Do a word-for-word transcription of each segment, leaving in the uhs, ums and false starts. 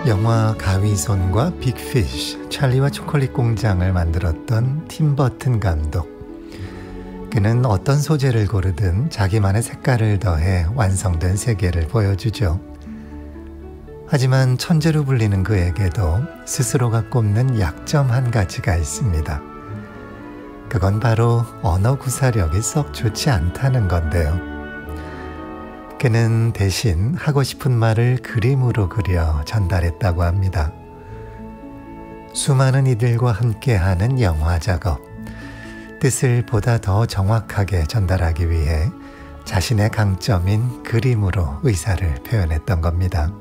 영화 가위손과 빅피쉬, 찰리와 초콜릿 공장을 만들었던 팀 버튼 감독. 그는 어떤 소재를 고르든 자기만의 색깔을 더해 완성된 세계를 보여주죠. 하지만 천재로 불리는 그에게도 스스로가 꼽는 약점 한 가지가 있습니다. 그건 바로 언어 구사력이 썩 좋지 않다는 건데요. 그는 대신 하고 싶은 말을 그림으로 그려 전달했다고 합니다. 수많은 이들과 함께하는 영화 작업, 뜻을 보다 더 정확하게 전달하기 위해 자신의 강점인 그림으로 의사를 표현했던 겁니다.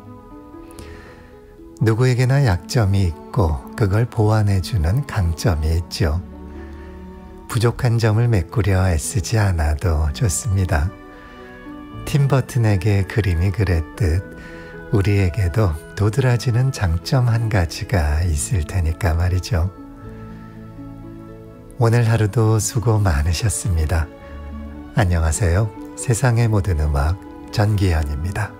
누구에게나 약점이 있고 그걸 보완해주는 강점이 있죠. 부족한 점을 메꾸려 애쓰지 않아도 좋습니다. 팀 버튼에게 그림이 그랬듯 우리에게도 도드라지는 장점 한 가지가 있을 테니까 말이죠. 오늘 하루도 수고 많으셨습니다. 안녕하세요. 세상의 모든 음악 전기현입니다.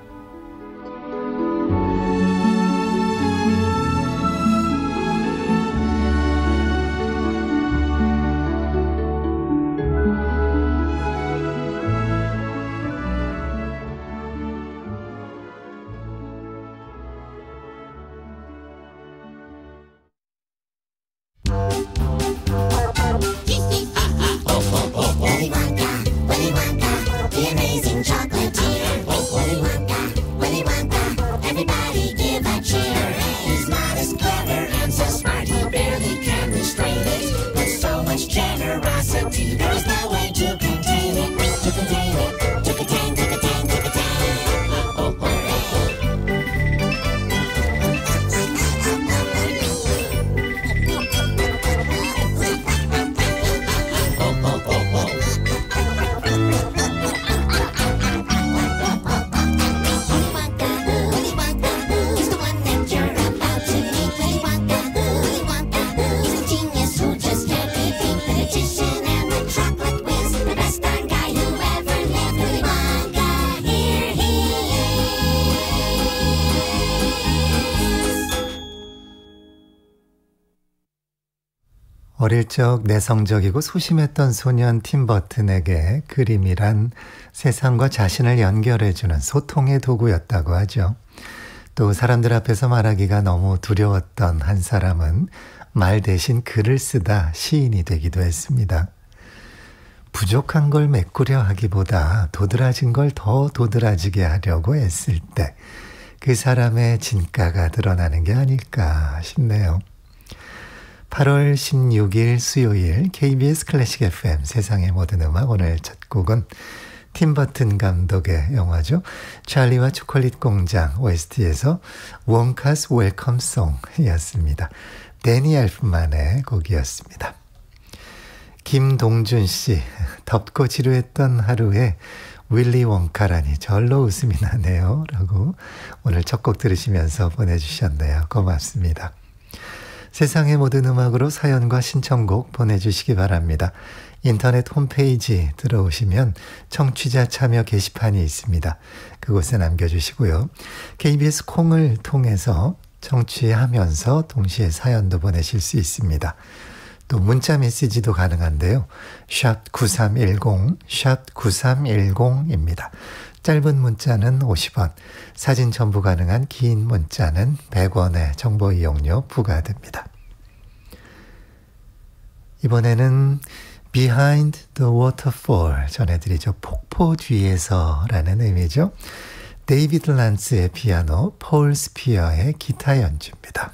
어릴 적 내성적이고 소심했던 소년 팀 버튼에게 그림이란 세상과 자신을 연결해주는 소통의 도구였다고 하죠. 또 사람들 앞에서 말하기가 너무 두려웠던 한 사람은 말 대신 글을 쓰다 시인이 되기도 했습니다. 부족한 걸 메꾸려 하기보다 도드라진 걸 더 도드라지게 하려고 애쓸 때 그 사람의 진가가 드러나는 게 아닐까 싶네요. 팔월 십육일 수요일 케이비에스 클래식 에프엠 세상의 모든 음악, 오늘 첫 곡은 팀 버튼 감독의 영화죠. 찰리와 초콜릿 공장 오에스티에서 원카스 웰컴 송이었습니다. 데니 엘프만의 곡이었습니다. 김동준 씨, 덥고 지루했던 하루에 윌리 원카라니 절로 웃음이 나네요 라고 오늘 첫 곡 들으시면서 보내주셨네요. 고맙습니다. 세상의 모든 음악으로 사연과 신청곡 보내주시기 바랍니다. 인터넷 홈페이지 들어오시면 청취자 참여 게시판이 있습니다. 그곳에 남겨주시고요. 케이비에스 콩을 통해서 청취하면서 동시에 사연도 보내실 수 있습니다. 또 문자 메시지도 가능한데요. 샵 구삼일공, 샵 구삼일공입니다. 짧은 문자는 오십 원, 사진 첨부 가능한 긴 문자는 백 원의 정보 이용료 부과됩니다. 이번에는 Behind the Waterfall 전해드리죠. 폭포 뒤에서라는 의미죠. 데이비드 란스의 피아노, 폴 스피어의 기타 연주입니다.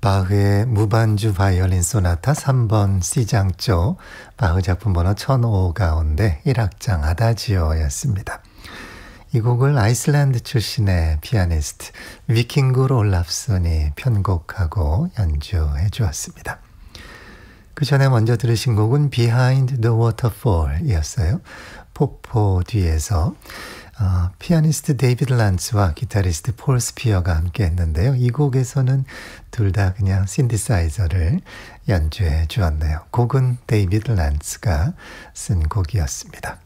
바흐의 무반주 바이올린 소나타 삼 번 C장조, 바흐 작품 번호 천오 가운데 일 악장 아다지오였습니다. 이 곡을 아이슬란드 출신의 피아니스트 비킹gur 올라프손이 편곡하고 연주해 주었습니다. 그 전에 먼저 들으신 곡은 Behind the Waterfall 이었어요. 폭포 뒤에서 어, 피아니스트 데이비드 란츠와 기타리스트 폴 스피어가 함께 했는데요. 이 곡에서는 둘 다 그냥 신디사이저를 연주해 주었네요. 곡은 데이비드 란츠가 쓴 곡이었습니다.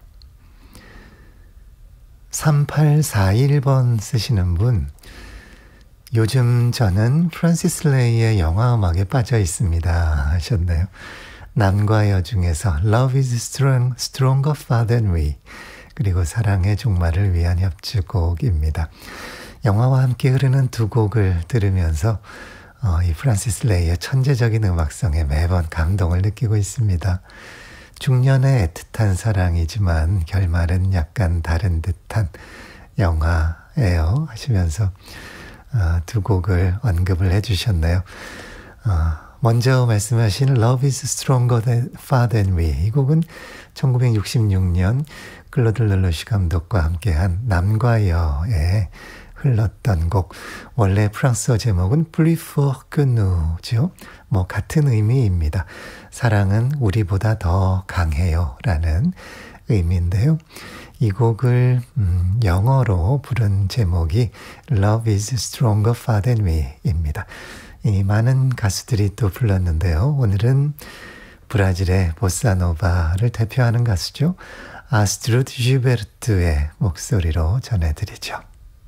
삼팔사일 번 쓰시는 분, 요즘 저는 프란시스 레이의 영화 음악에 빠져 있습니다 하셨네요. 남과 여 중에서 Love is strong, stronger far than we, 그리고 사랑의 종말을 위한 협주곡입니다. 영화와 함께 흐르는 두 곡을 들으면서 어, 이 프란시스 레이의 천재적인 음악성에 매번 감동을 느끼고 있습니다. 중년의 애틋한 사랑이지만 결말은 약간 다른 듯한 영화예요 하시면서 어, 두 곡을 언급을 해주셨네요. 어, 먼저 말씀하신 Love is stronger than, far than we, 이 곡은 천구백육십육 년 클로드 르루시 감독과 함께한 남과 여에 흘렀던 곡. 원래 프랑스어 제목은 Plus fort que nous, 뭐 같은 의미입니다. 사랑은 우리보다 더 강해요 라는 의미인데요. 이 곡을 음, 영어로 부른 제목이 Love is stronger far than we 입니다. 이 많은 가수들이 또 불렀는데요. 오늘은 브라질의 보사노바를 대표하는 가수죠. 아스트루드 쥐베르트의 목소리로 전해드리죠.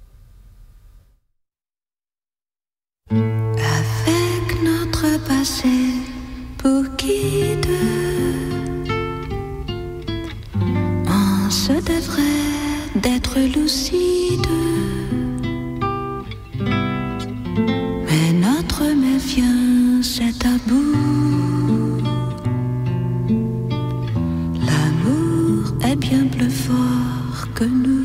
Avec notre passé pour guide, on se devrait d'être lucide, mais notre méfiance est à bout. L'amour est bien plus fort que nous.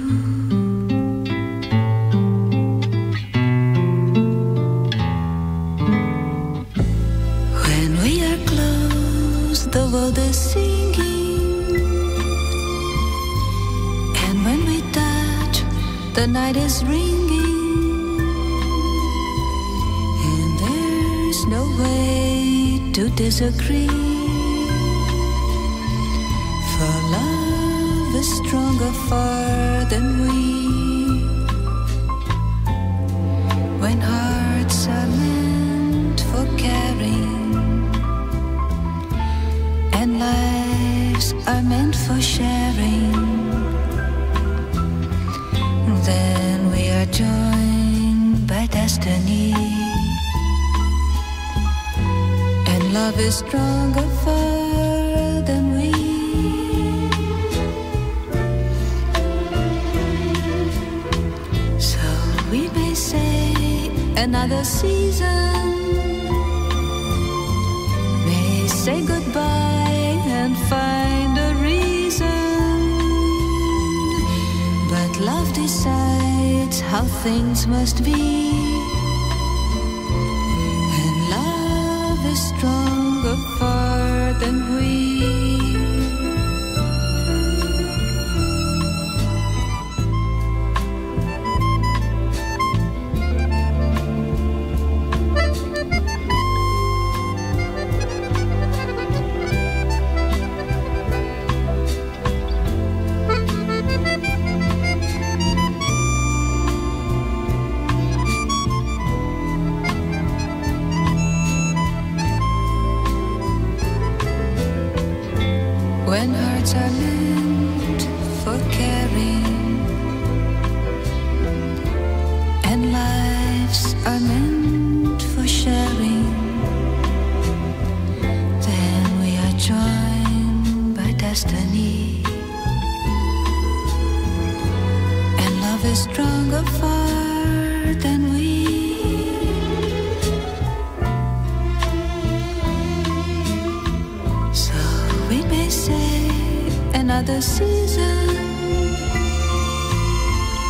The world is singing, and when we touch, the night is ringing, and there's no way to disagree, for love is stronger far than we. When hearts are meant for caring, and lives are meant for sharing, then we are joined by destiny, and love is stronger far than we. So we may say another season may say goodbye and find a reason, but love decides how things must be, and love is stronger far than we. When hearts are meant for caring, and lives are meant for sharing, then we are joined by destiny, and love is stronger far than we. So we may say another season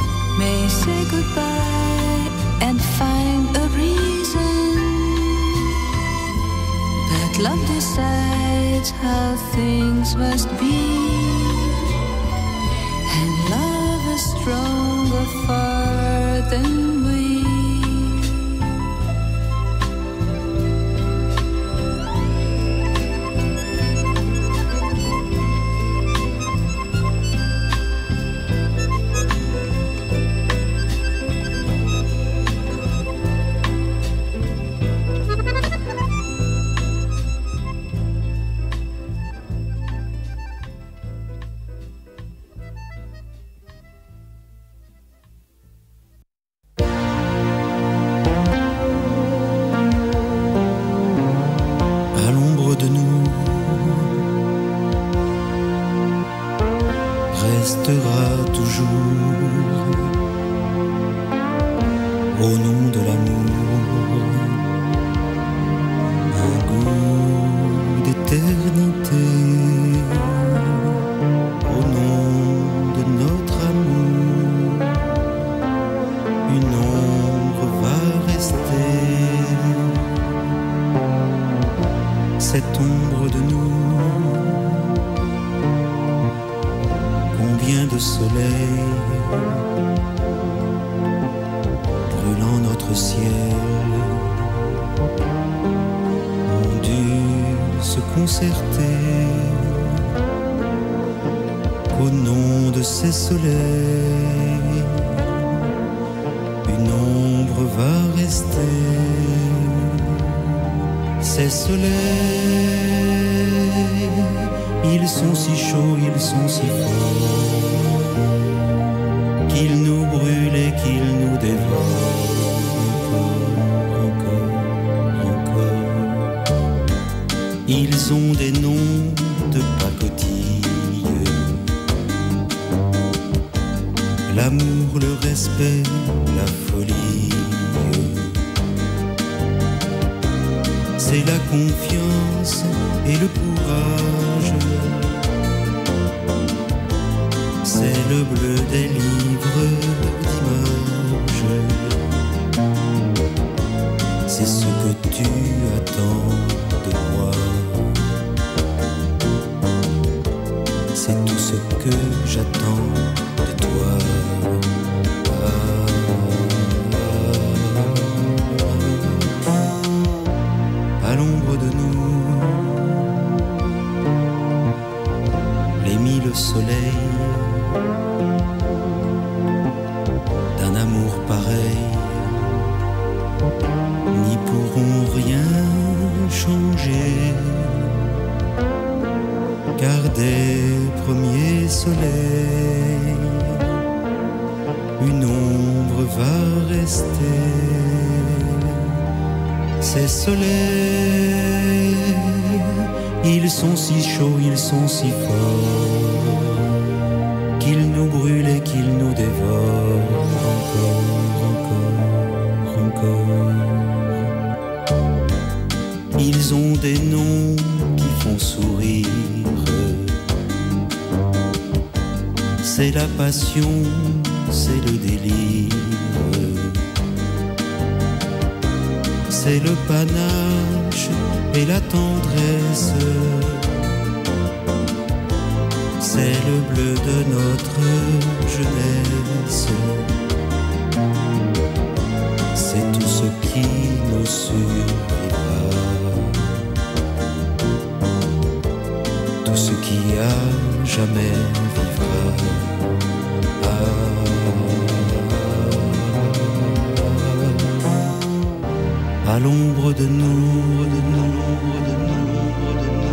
may say goodbye and find a reason, That's how things must be. And love is stronger far than we. Restera toujours au nom de l'amour un goût d'éternité, au nom de notre amour une ombre va rester, cette ombre de nous. Combien de soleil brûlant notre ciel ont dû se concerter qu'au nom de ces soleils une ombre va rester. Ces soleils, ils sont si chauds, ils sont si forts, qu'ils nous brûlent et qu'ils nous dévorent encore, encore, encore. Ils ont des noms de pacotille, l'amour, le respect, la folie. C'est la confiance et le courage, c'est le bleu des livres d'images, c'est ce que tu attends de moi, c'est tout ce que j'attends de toi. À l'ombre de nous, les mille soleils d'un amour pareil n'y pourront rien changer, car des premiers soleils une ombre va rester. Ces soleils, ils sont si chauds, ils sont si forts, qu'ils nous brûlent et qu'ils nous dévorent encore, encore, encore. Ils ont des noms qui font sourire, c'est la passion, c'est le délire, c'est le panache et la tendresse, c'est le bleu de notre jeunesse, c'est tout ce qui nous survivra, tout ce qui a jamais vivra. À l'ombre de nous, de nous, de nous, de nous, de nous.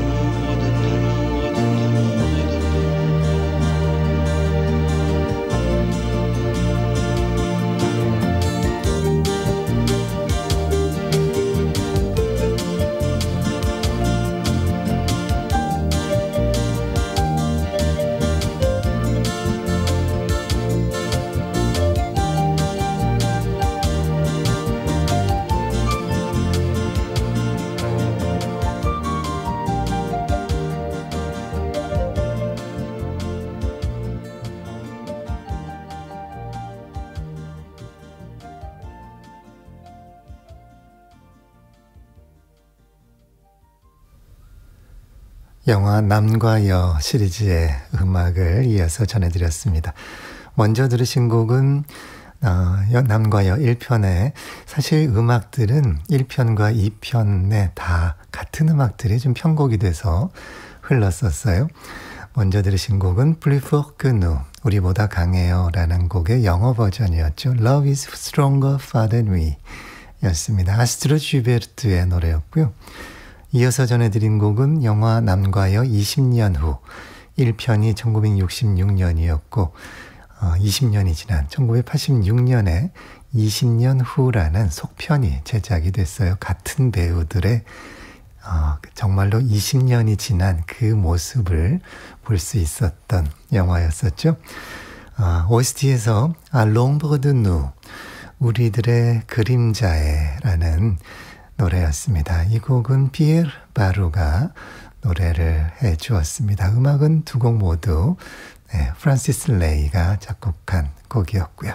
영화 남과 여 시리즈의 음악을 이어서 전해드렸습니다. 먼저 들으신 곡은 어, 남과 여 일 편에 사실 음악들은 일 편과 이 편에 다 같은 음악들이 좀 편곡이 돼서 흘렀었어요. 먼저 들으신 곡은 Plus fort que nous, 우리보다 강해요 라는 곡의 영어 버전이었죠. Love is stronger far than we 였습니다. 아스트로 쥐베르트의 노래였고요. 이어서 전해드린 곡은 영화 남과 여 이십 년 후, 일 편이 천구백육십육 년이었고 어, 이십 년이 지난 천구백팔십육 년에 이십 년 후라는 속편이 제작이 됐어요. 같은 배우들의 어, 정말로 이십 년이 지난 그 모습을 볼 수 있었던 영화였었죠. 어, 오에스티에서 아 롬bre de nous, 우리들의 그림자에 라는 노래였습니다. 이 곡은 피에르 바루가 노래를 해 주었습니다. 음악은 두 곡 모두 네, 프란시스 레이가 작곡한 곡이었고요.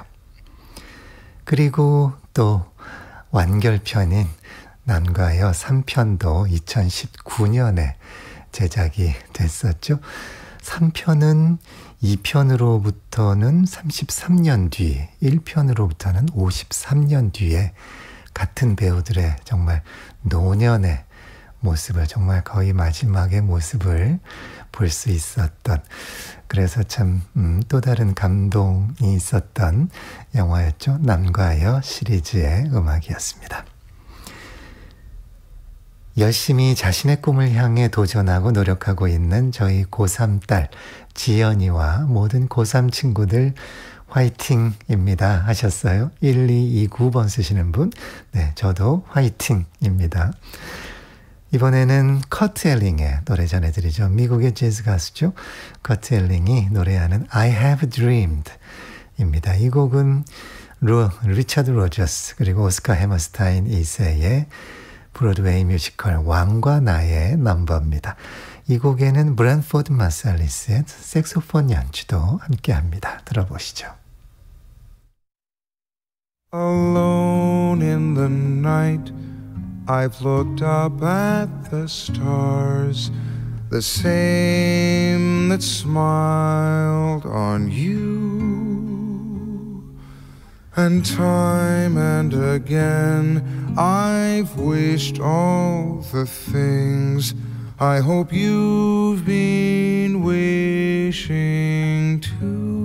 그리고 또 완결편인 남과 여 삼 편도 이천십구 년에 제작이 됐었죠. 삼 편은 이 편으로부터는 삼십삼 년 뒤, 일 편으로부터는 오십삼 년 뒤에 같은 배우들의 정말 노년의 모습을, 정말 거의 마지막의 모습을 볼 수 있었던, 그래서 참 음, 또 다른 감동이 있었던 영화였죠. 남과 여 시리즈의 음악이었습니다. 열심히 자신의 꿈을 향해 도전하고 노력하고 있는 저희 고삼 딸 지연이와 모든 고삼 친구들 화이팅입니다 하셨어요. 일이이구 번 쓰시는 분, 네, 저도 화이팅입니다. 이번에는 커트 엘링의 노래 전해드리죠. 미국의 재즈 가수죠. 커트 엘링이 노래하는 I have dreamed 입니다. 이 곡은 루, 리차드 로저스 그리고 오스카 해머스타인 이 세의 브로드웨이 뮤지컬 왕과 나의 넘버입니다. 이 곡에는 브랜포드 마살리스의 색소폰 연주도 함께합니다. 들어보시죠. Alone in the night, I've looked up at the stars, the same that smiled on you. And time and again I've wished all the things I hope you've been wishing too.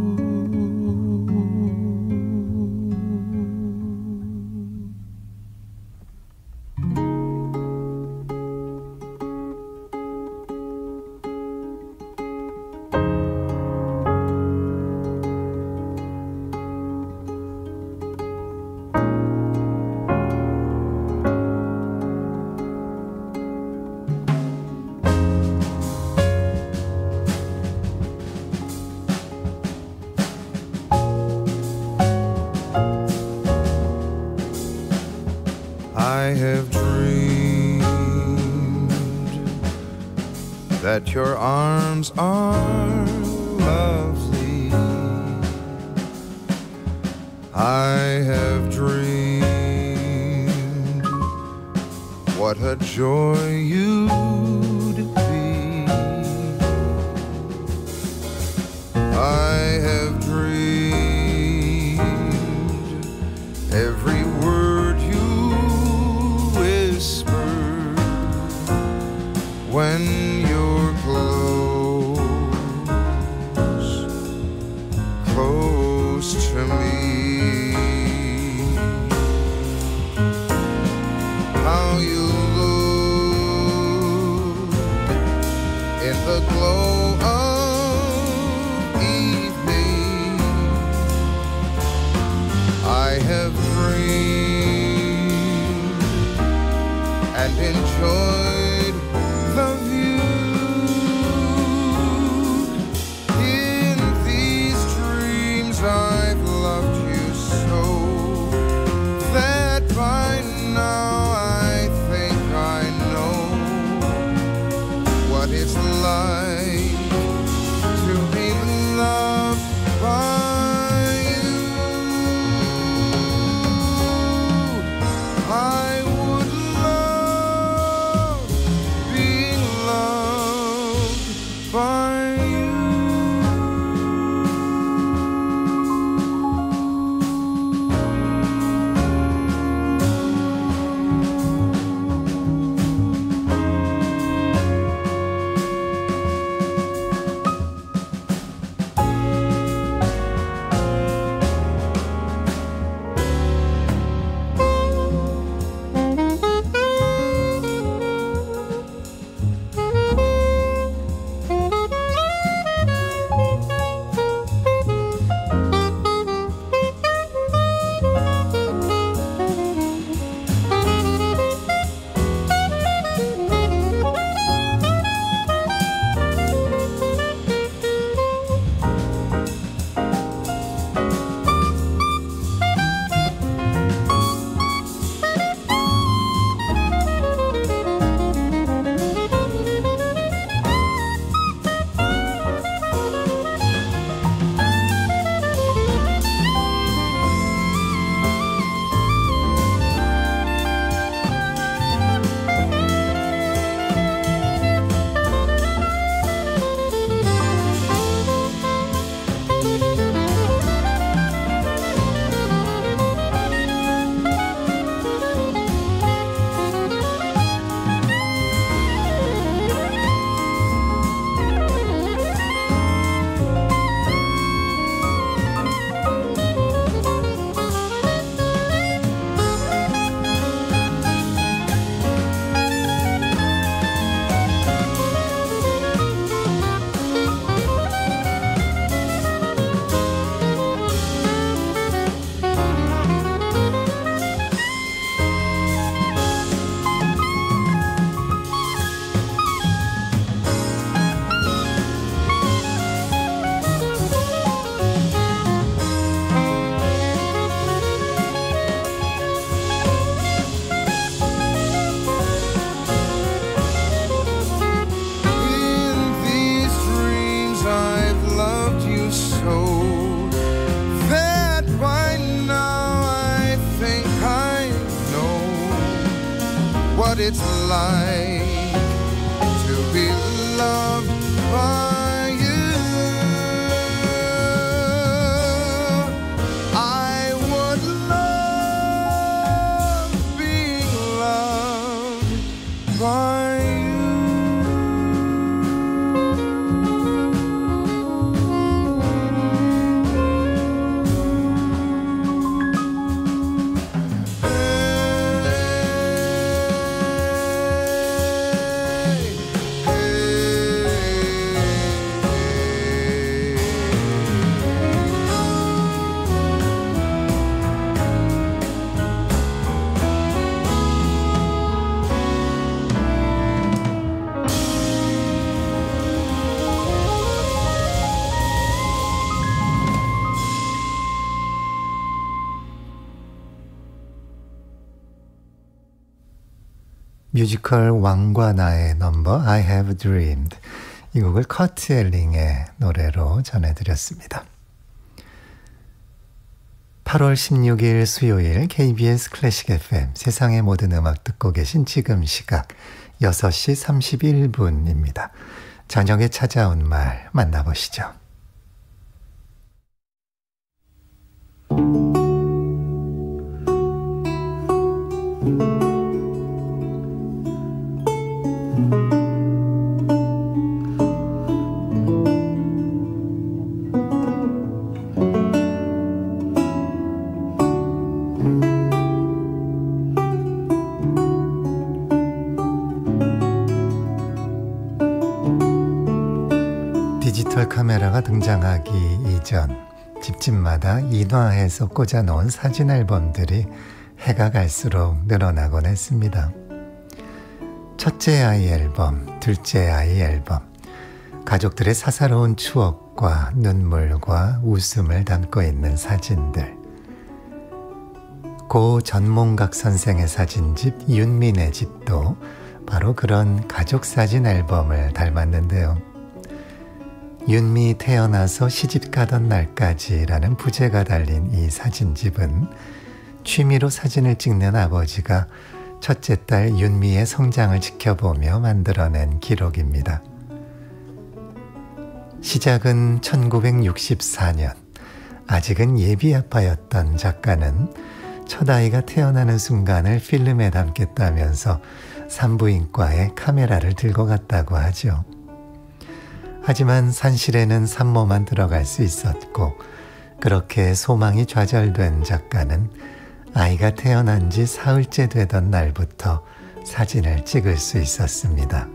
I have dreamed that your arms are lovely. I have dreamed what a joy you'd be. I have dreamed every word you when you're close, close to me. How you look in the glow of evening. I have dreamed and enjoyed the view. In these dreams I've loved you so that by now I think I know what it's like to be loved by you. I would love what it's like to be loved by you. I would love being loved by you. 뮤지컬 왕과 나의 넘버 I have dreamed, 이 곡을 커트 엘링의 노래로 전해드렸습니다. 팔월 십육일 수요일 케이비에스 클래식 에프엠 세상의 모든 음악 듣고 계신 지금 시각 여섯 시 삼십일 분입니다. 저녁에 찾아온 말 만나보시죠. 디지털 카메라가 등장하기 이전 집집마다 인화해서 꽂아놓은 사진 앨범들이 해가 갈수록 늘어나곤 했습니다. 첫째 아이 앨범, 둘째 아이 앨범, 가족들의 사사로운 추억과 눈물과 웃음을 담고 있는 사진들. 고 전몽각 선생의 사진집 윤민의 집도 바로 그런 가족사진 앨범을 닮았는데요. 윤미 태어나서 시집가던 날까지라는 부제가 달린 이 사진집은 취미로 사진을 찍는 아버지가 첫째 딸 윤미의 성장을 지켜보며 만들어낸 기록입니다. 시작은 천구백육십사 년, 아직은 예비 아빠였던 작가는 첫 아이가 태어나는 순간을 필름에 담겠다면서 산부인과에 카메라를 들고 갔다고 하죠. 하지만 산실에는 산모만 들어갈 수 있었고, 그렇게 소망이 좌절된 작가는 아이가 태어난 지 사흘째 되던 날부터 사진을 찍을 수 있었습니다.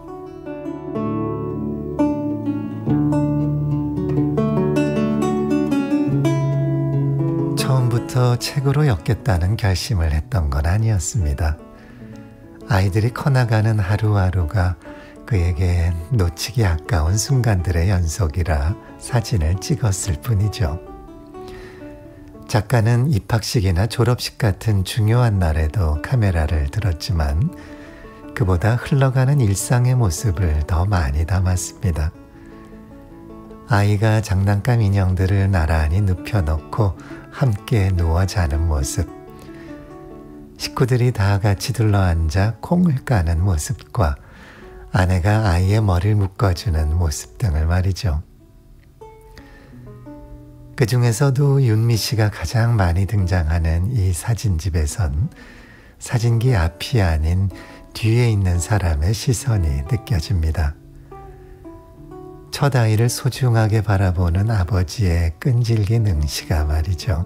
처음부터 책으로 엮겠다는 결심을 했던 건 아니었습니다. 아이들이 커나가는 하루하루가 그에게 놓치기 아까운 순간들의 연속이라 사진을 찍었을 뿐이죠. 작가는 입학식이나 졸업식 같은 중요한 날에도 카메라를 들었지만 그보다 흘러가는 일상의 모습을 더 많이 담았습니다. 아이가 장난감 인형들을 나란히 눕혀놓고 함께 누워 자는 모습, 식구들이 다 같이 둘러앉아 콩을 까는 모습과 아내가 아이의 머리를 묶어주는 모습 등을 말이죠. 그 중에서도 윤미 씨가 가장 많이 등장하는 이 사진집에선 사진기 앞이 아닌 뒤에 있는 사람의 시선이 느껴집니다. 첫 아이를 소중하게 바라보는 아버지의 끈질긴 응시가 말이죠.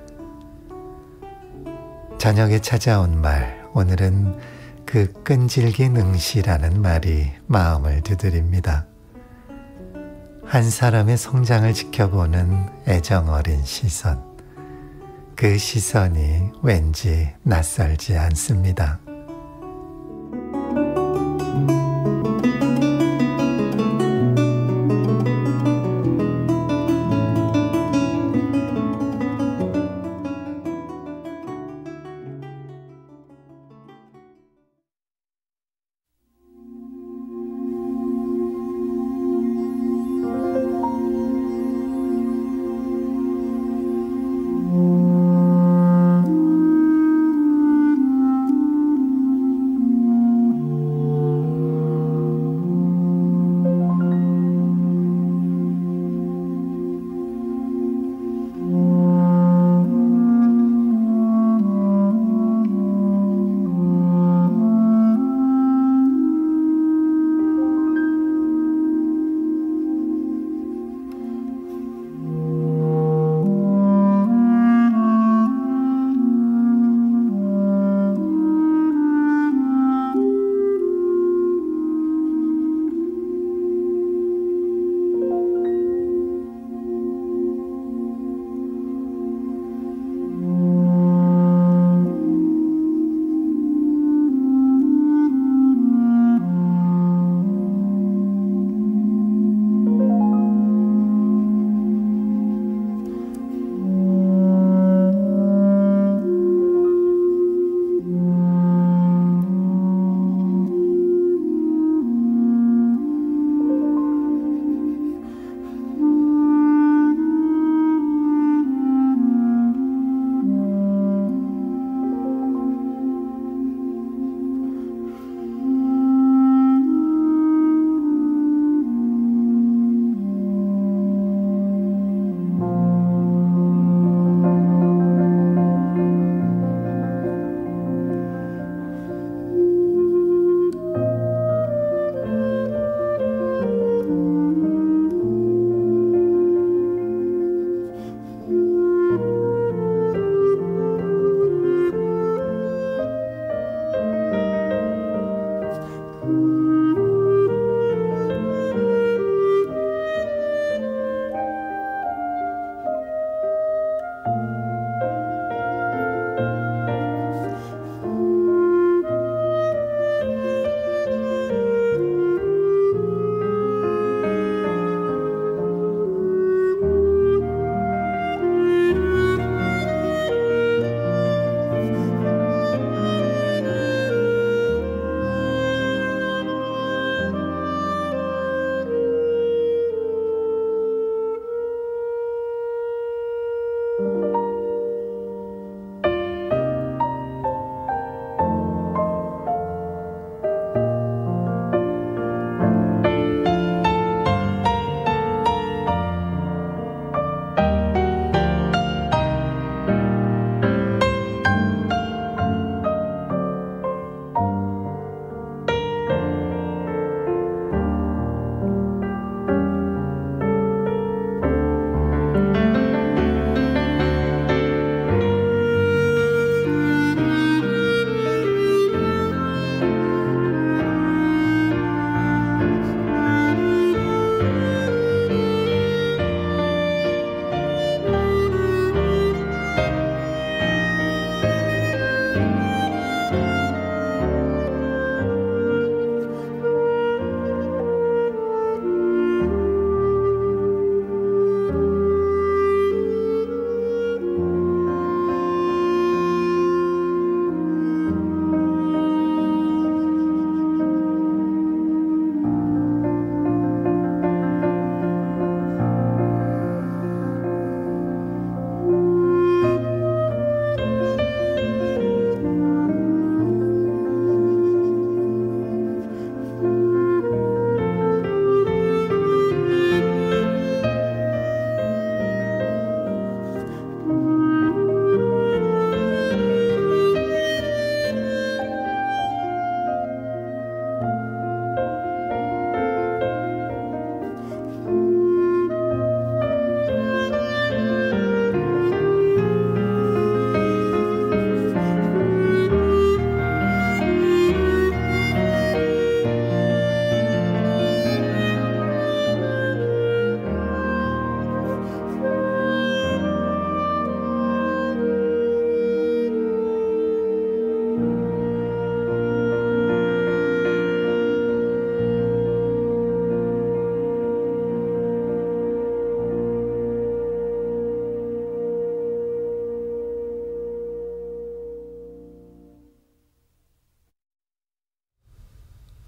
저녁에 찾아온 말, 오늘은 그 끈질긴 응시라는 말이 마음을 두드립니다. 한 사람의 성장을 지켜보는 애정어린 시선, 그 시선이 왠지 낯설지 않습니다.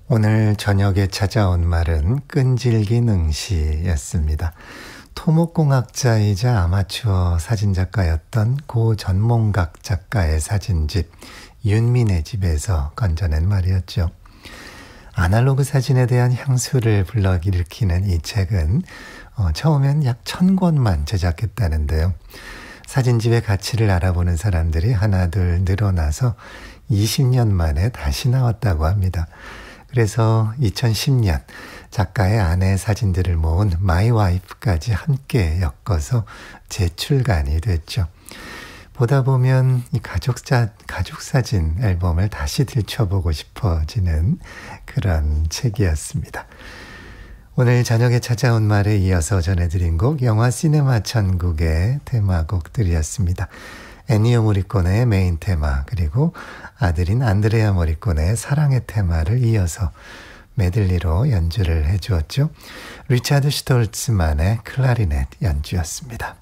오늘 저녁에 찾아온 말은 끈질긴 응시였습니다. 토목공학자이자 아마추어 사진작가였던 고 전몽각 작가의 사진집 윤민의 집에서 건져낸 말이었죠. 아날로그 사진에 대한 향수를 불러일으키는 이 책은 어, 처음엔 약 천 권만 제작했다는데요. 사진집의 가치를 알아보는 사람들이 하나둘 늘어나서 이십 년 만에 다시 나왔다고 합니다. 그래서 이천십 년 작가의 아내 사진들을 모은 마이 와이프까지 함께 엮어서 재출간이 됐죠. 보다 보면 이 가족사, 가족사진 앨범을 다시 들춰보고 싶어지는 그런 책이었습니다. 오늘 저녁에 찾아온 말에 이어서 전해드린 곡 영화 시네마 천국의 테마곡들이었습니다. 애니오 모리코네의 메인 테마 그리고 아들인 안드레아 모리코네의 사랑의 테마를 이어서 메들리로 연주를 해주었죠. 리차드 슈톨츠만의 클라리넷 연주였습니다.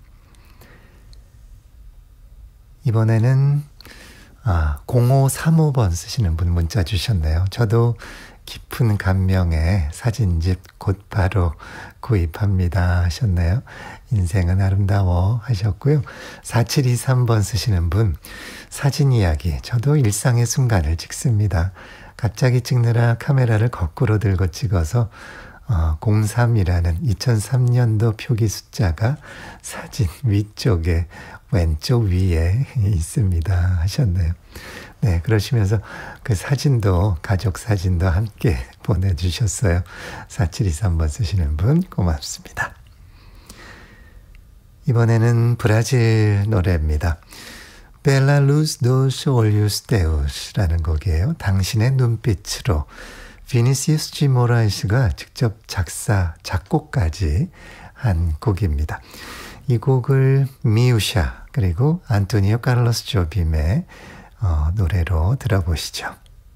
이번에는 아, 공오삼오 번 쓰시는 분 문자 주셨네요. 저도 깊은 감명의 사진집 곧바로 구입합니다 하셨네요. 인생은 아름다워 하셨고요. 사칠이삼 번 쓰시는 분 사진 이야기 저도 일상의 순간을 찍습니다. 갑자기 찍느라 카메라를 거꾸로 들고 찍어서 어, 공삼이라는 이천삼 년도 표기 숫자가 사진 위쪽에 왼쪽 위에 있습니다 하셨네요. 네, 그러시면서 그 사진도 가족 사진도 함께 보내주셨어요. 사칠이삼 번 쓰시는 분 고맙습니다. 이번에는 브라질 노래입니다. Bela Luz dos Olhos Teus라는 곡이에요. 당신의 눈빛으로 비니시우스 G 모라이스가 직접 작사, 작곡까지 한 곡입니다. 이 곡을 미우샤 그리고 안토니오 카를로스 조빔의 어, 노래로 들어보시죠.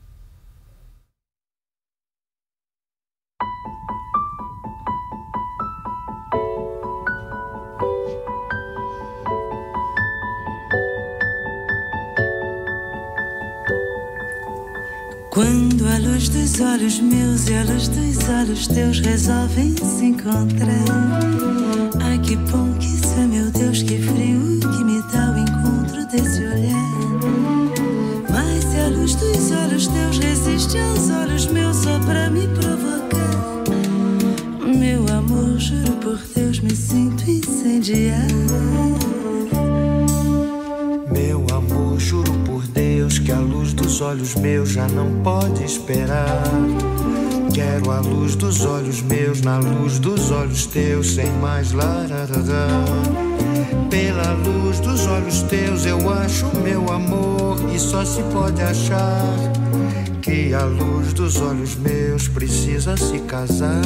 Quando a luz dos olhos meus e a luz dos olhos teus resolvem se encontrar. Ai que bom que isso é, meu Deus, que frio que me dá o encontro desse olhar. Mas se a luz dos olhos teus resiste aos olhos meus só pra me provocar, meu amor, juro por Deus, me sinto incendiar. Meu amor, juro por Deus que a luz dos olhos meus já não pode esperar. Quero a luz dos olhos meus na luz dos olhos teus, sem mais lararará. Pela luz dos olhos teus eu acho meu amor, e só se pode achar que a luz dos olhos meus precisa se casar.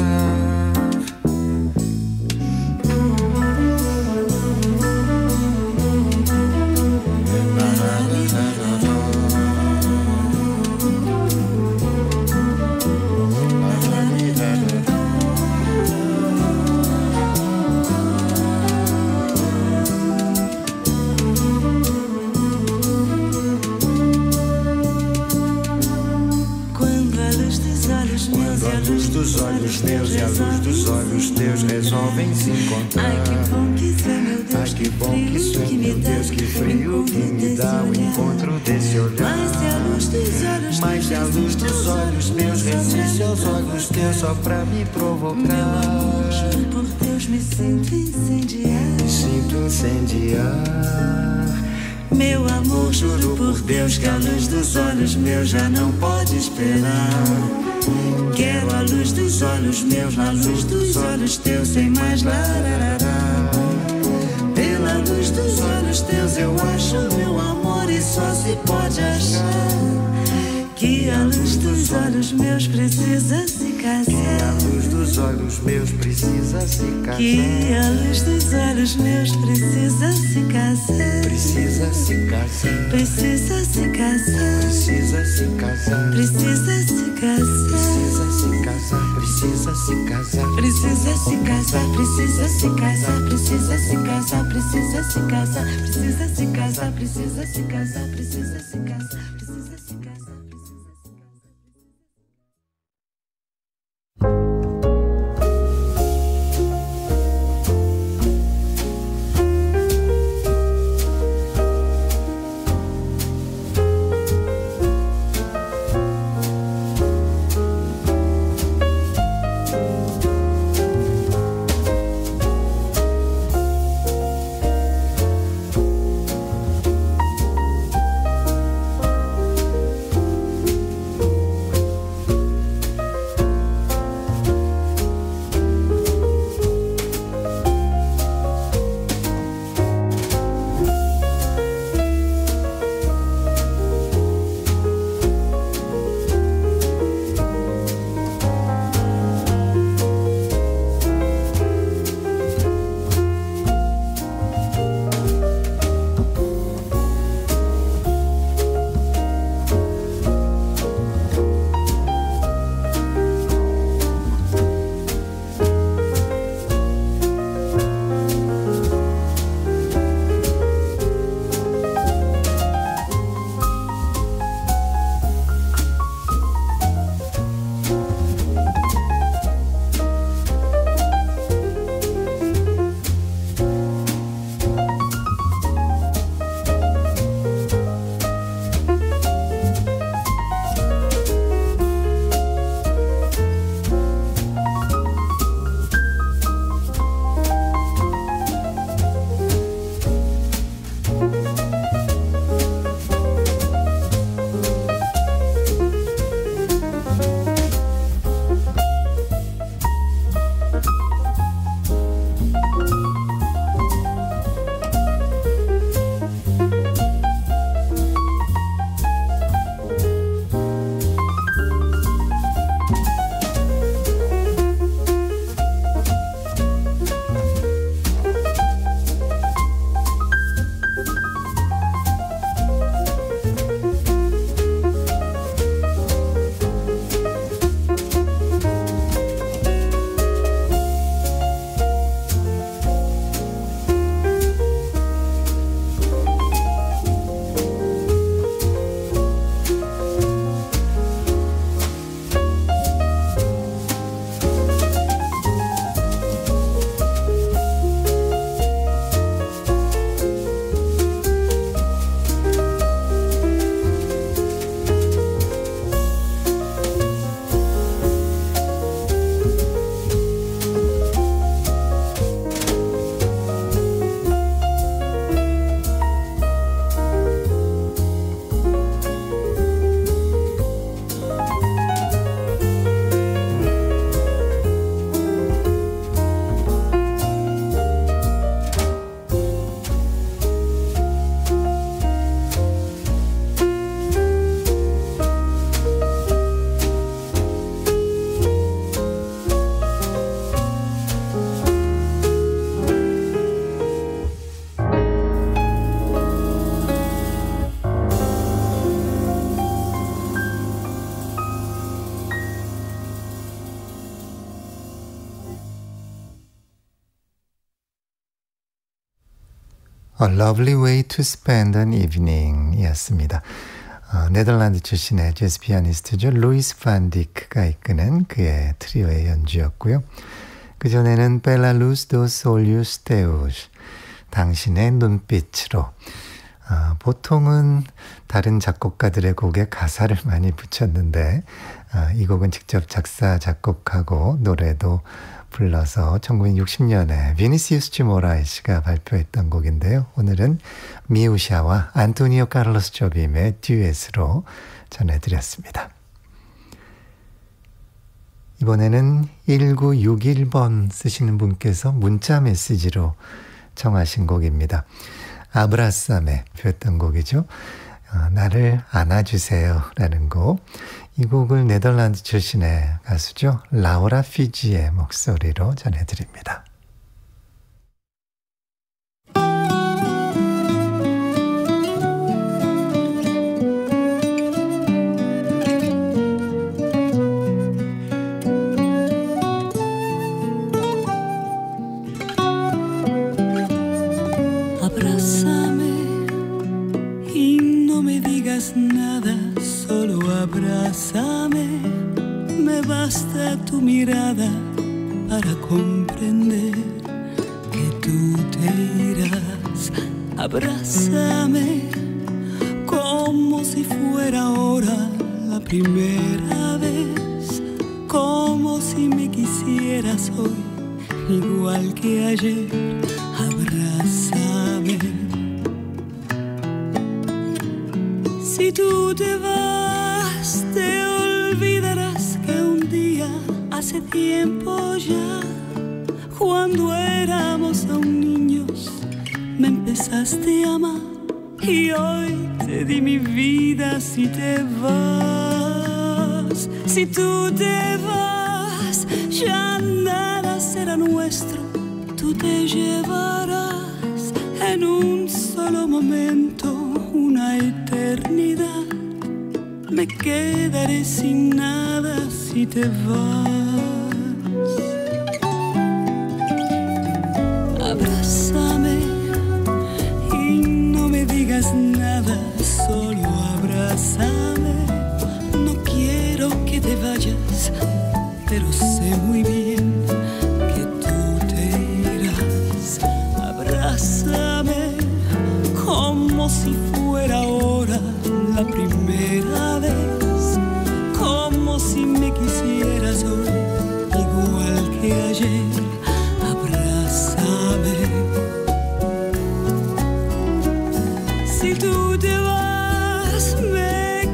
Dos olhos meus e a luz dos olhos teus resolvem se encontrar. Ai que bom que isso é, meu Deus, Ai, que bom que isso é, meu Deus, que frio que me dá o encontro desse olhar. Mas se a luz dos olhos Mas se a luz dos olhos meus resiste aos olhos teus só pra me provocar, juro por Deus, me sinto incendiar. me sinto incendiar. Meu amor, juro por Deus que a luz dos olhos meus já não pode esperar. Quero a luz dos olhos meus na luz dos olhos teus, sem mais lararará. Pela luz dos olhos teus eu acho meu amor, e só se pode achar que a luz dos olhos meus precisa se casar. Que a luz dos olhos meus precisa se casar. Que a luz dos olhos meus precisa se casar. Precisa se casar. Precisa se casar. Precisa se casar. Precisa se casar. Precisa se casar. Precisa se casar. Precisa se casar. Precisa se casar. Precisa se casar. Precisa se casar. Precisa se casar. Precisa se casar. Precisa se casar. Precisa se casar. A Lovely Way to Spend an Evening 이었습니다. 어, 네덜란드 출신의 재즈 피아니스트죠. 루이스 반 디크가 이끄는 그의 트리오의 연주였고요. 그전에는 Bella Luz dos Olhos Teus, 당신의 눈빛으로. 어, 보통은 다른 작곡가들의 곡에 가사를 많이 붙였는데 어, 이 곡은 직접 작사, 작곡하고 노래도 불러서 천구백육십 년에 비니시우스 지 모라이스가 발표했던 곡인데요. 오늘은 미우샤와 안토니오 카를로스 조빔의 듀엣으로 전해드렸습니다. 이번에는 일구육일 번 쓰시는 분께서 문자 메시지로 청하신 곡입니다. 아브라쌈에 표했던 곡이죠. 어, 나를 안아주세요 라는 곡. 이 곡을 네덜란드 출신의 가수죠. 라우라 피지의 목소리로 전해드립니다. Abrázame, me basta tu mirada para comprender que tú te irás. Abrázame como si fuera ahora la primera vez, como si me quisieras hoy, igual que ayer. Abrázame. Si tú te vas, te olvidarás que un día, hace tiempo ya, cuando éramos aún niños, me empezaste a amar. Y hoy te di mi vida si te vas. Si tú te vas, ya nada será nuestro. Tú te llevarás en un solo momento una eternidad. Me quedaré sin nada si te vas. Abrázame y no me digas nada, solo abrázame. No quiero que te vayas, pero sé muy bien que tú te irás. Abrázame como si fuera ahora la primera vez, como si me quisieras hoy, igual que ayer. Abrázame. Si tú te vas, me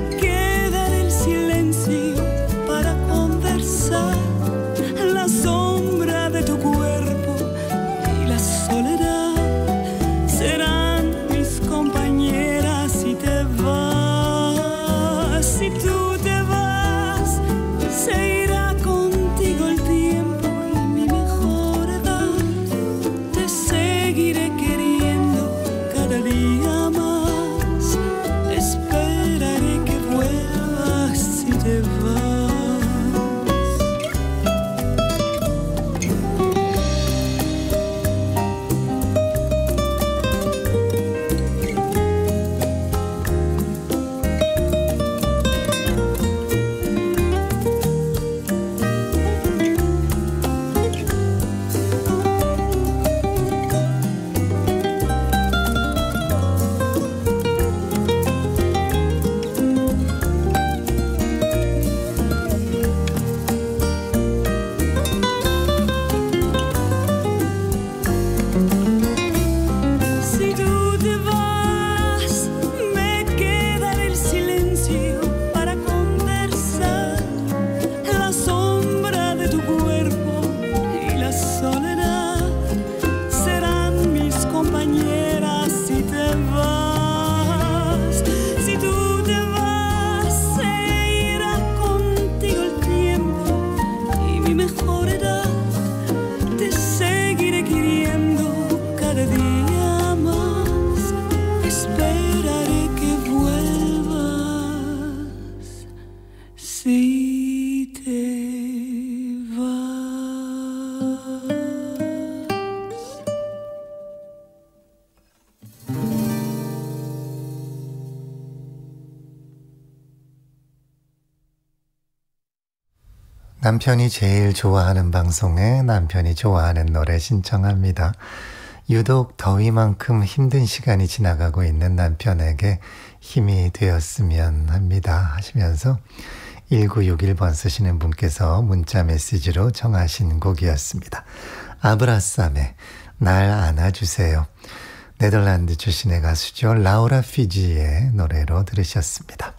남편이 제일 좋아하는 방송에 남편이 좋아하는 노래 신청합니다. 유독 더위만큼 힘든 시간이 지나가고 있는 남편에게 힘이 되었으면 합니다 하시면서 일구육일 번 쓰시는 분께서 문자 메시지로 정하신 곡이었습니다. 아브라쌈의 날 안아주세요. 네덜란드 출신의 가수죠. 라우라 피지의 노래로 들으셨습니다.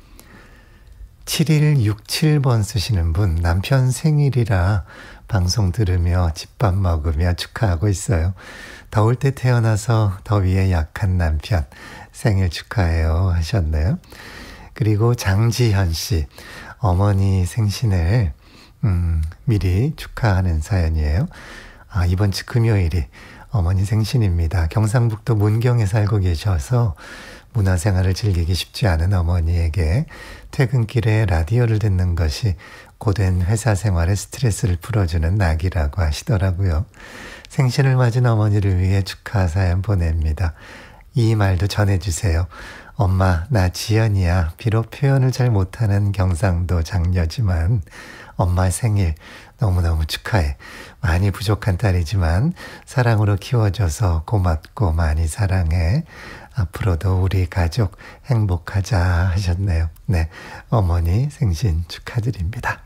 칠일육칠 번 쓰시는 분, 남편 생일이라 방송 들으며 집밥 먹으며 축하하고 있어요. 더울 때 태어나서 더위에 약한 남편 생일 축하해요 하셨네요. 그리고 장지현 씨, 어머니 생신을 음, 미리 축하하는 사연이에요. 아, 이번 주 금요일이 어머니 생신입니다. 경상북도 문경에 살고 계셔서 문화생활을 즐기기 쉽지 않은 어머니에게 퇴근길에 라디오를 듣는 것이 고된 회사 생활의 스트레스를 풀어주는 낙이라고 하시더라고요. 생신을 맞은 어머니를 위해 축하 사연 보냅니다. 이 말도 전해주세요. 엄마, 나 지연이야. 비록 표현을 잘 못하는 경상도 장녀지만 엄마 생일 너무너무 축하해. 많이 부족한 딸이지만 사랑으로 키워줘서 고맙고 많이 사랑해. 앞으로도 우리 가족 행복하자 하셨네요. 네, 어머니 생신 축하드립니다.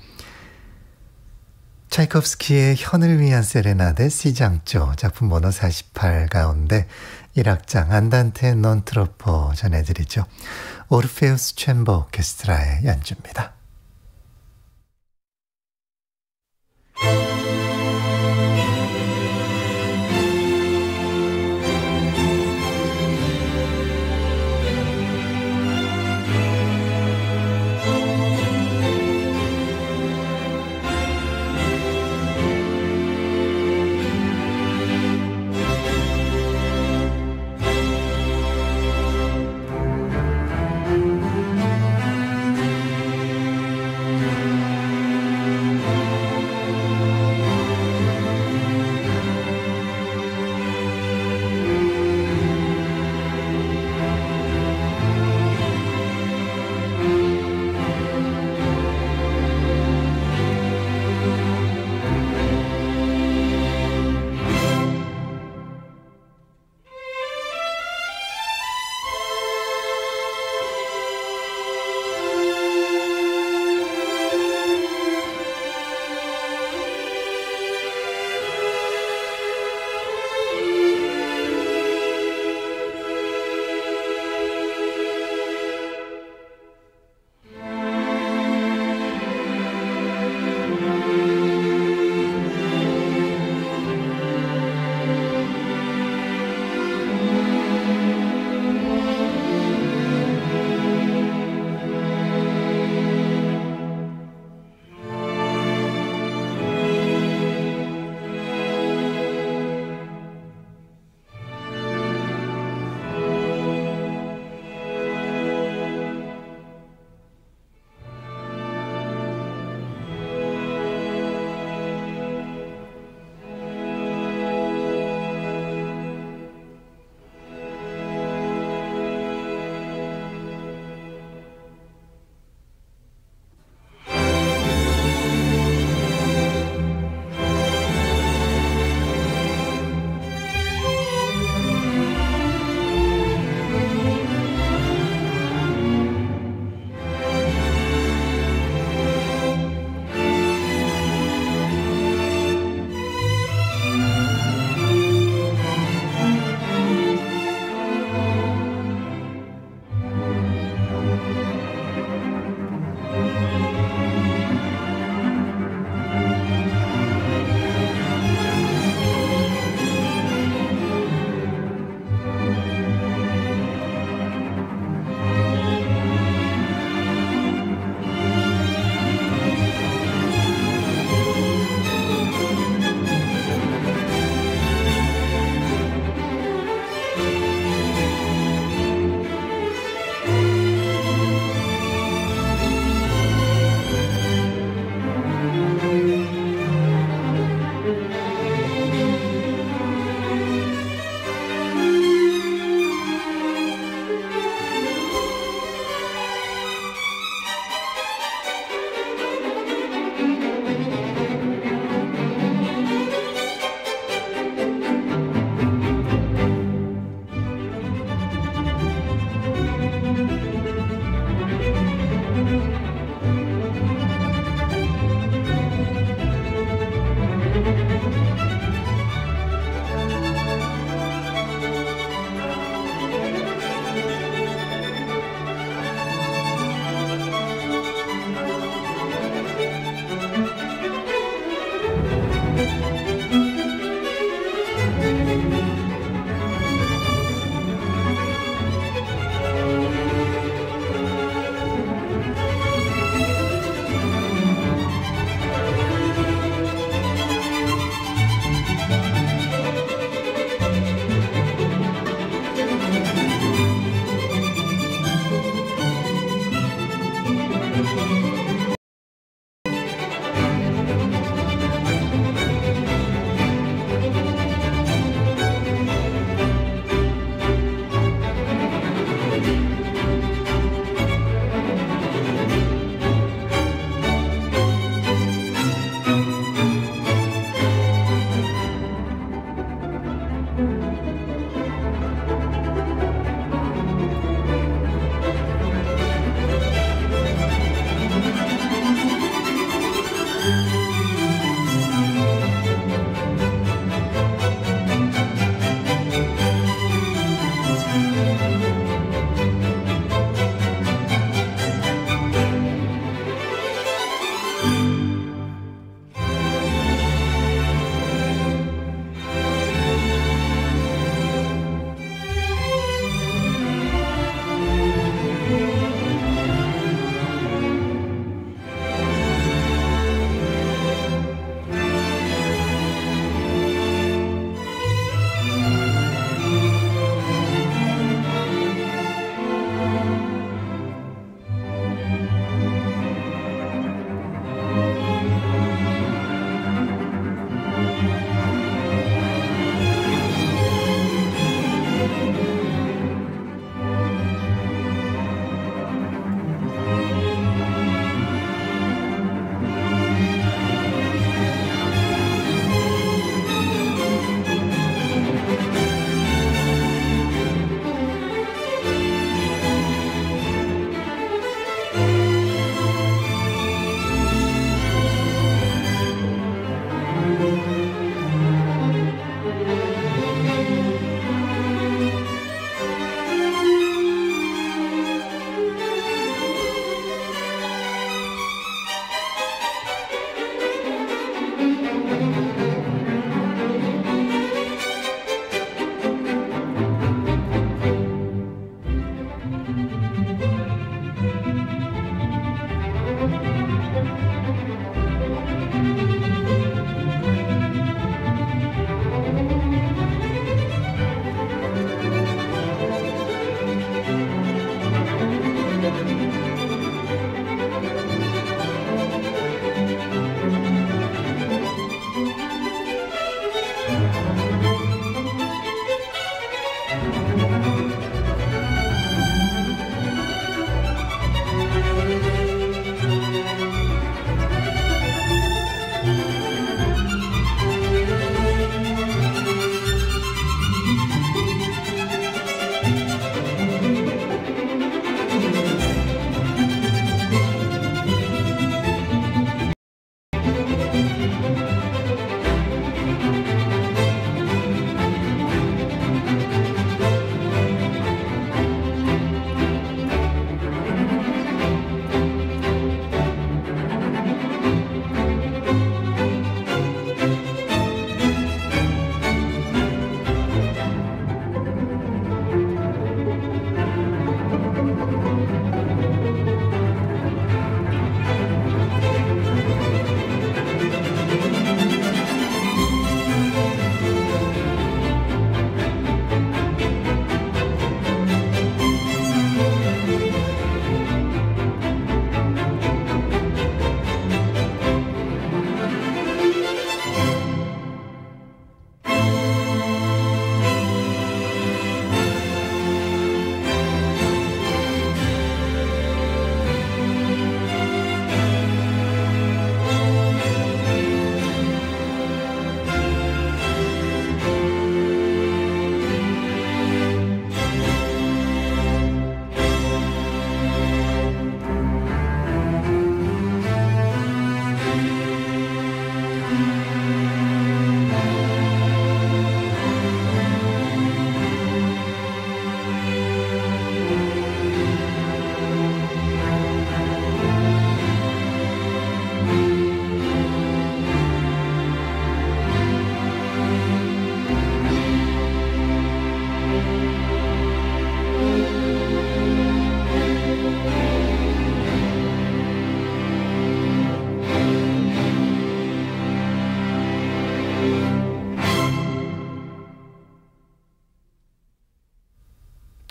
차이콥스키의 현을 위한 세레나데 C장조 작품 번호 사십팔 가운데 일 악장 안단테 non troppo 전해드리죠. 오르페우스 챔버 오케스트라의 연주입니다.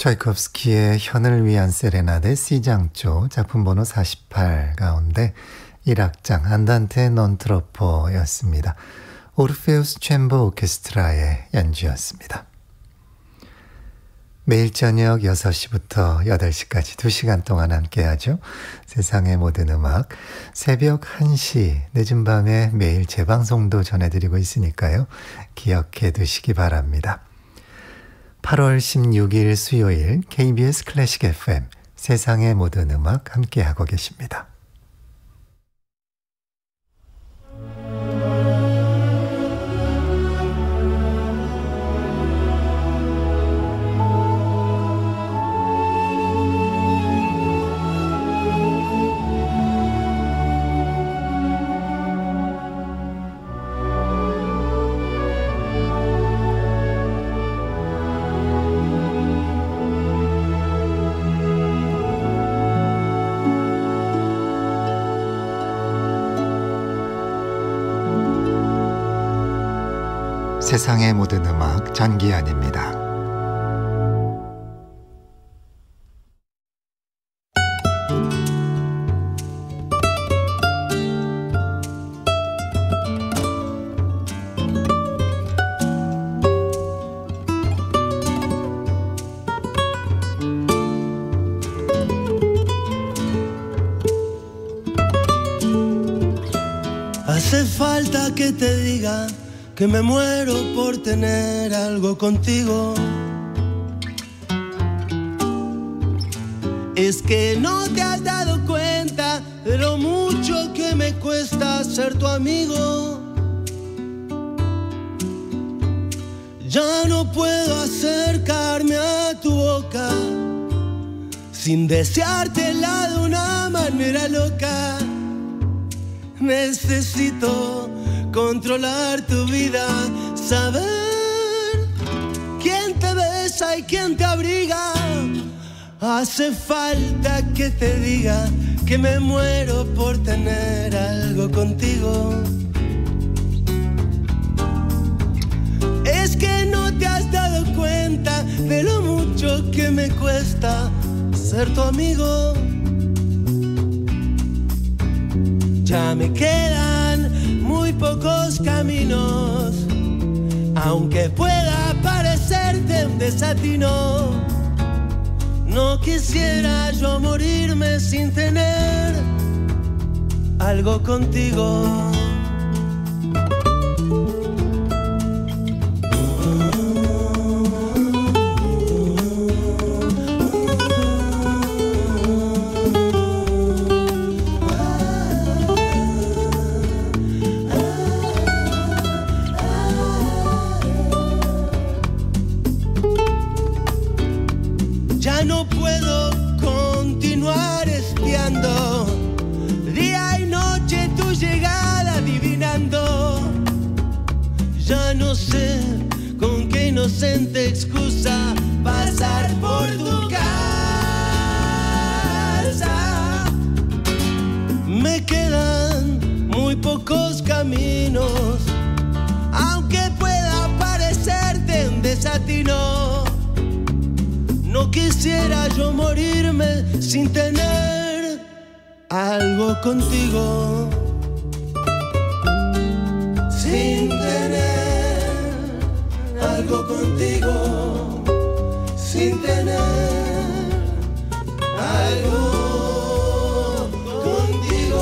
차이콥스키의 현을 위한 세레나데 C장조 작품 번호 사십팔 가운데 일 악장 안단테 non troppo였습니다. 오르페우스 챔버 오케스트라의 연주였습니다. 매일 저녁 여섯 시부터 여덟 시까지 두 시간 동안 함께하죠. 세상의 모든 음악, 새벽 한 시 늦은 밤에 매일 재방송도 전해드리고 있으니까요. 기억해 두시기 바랍니다. 팔월 십육일 수요일 케이비에스 클래식 에프엠 세상의 모든 음악 함께하고 계십니다. 세상의 모든 음악 전기현입니다. Hace falta que te diga que me muero por tener algo contigo. Es que no te has dado cuenta de lo mucho que me cuesta ser tu amigo. Ya no puedo acercarme a tu boca sin deseártela de una manera loca. Necesito controlar tu vida, saber quién te besa y quién te abriga. Hace falta que te diga que me muero por tener algo contigo. Es que no te has dado cuenta de lo mucho que me cuesta ser tu amigo. Ya me quedan muy pocos caminos, aunque pueda parecerte un desatino. No quisiera yo morirme sin tener algo contigo. Inocente excusa pasar por tu casa. Me quedan muy pocos caminos, aunque pueda parecerte un desatino. No quisiera yo morirme sin tener algo contigo. Sin tener algo contigo, sin tener algo contigo.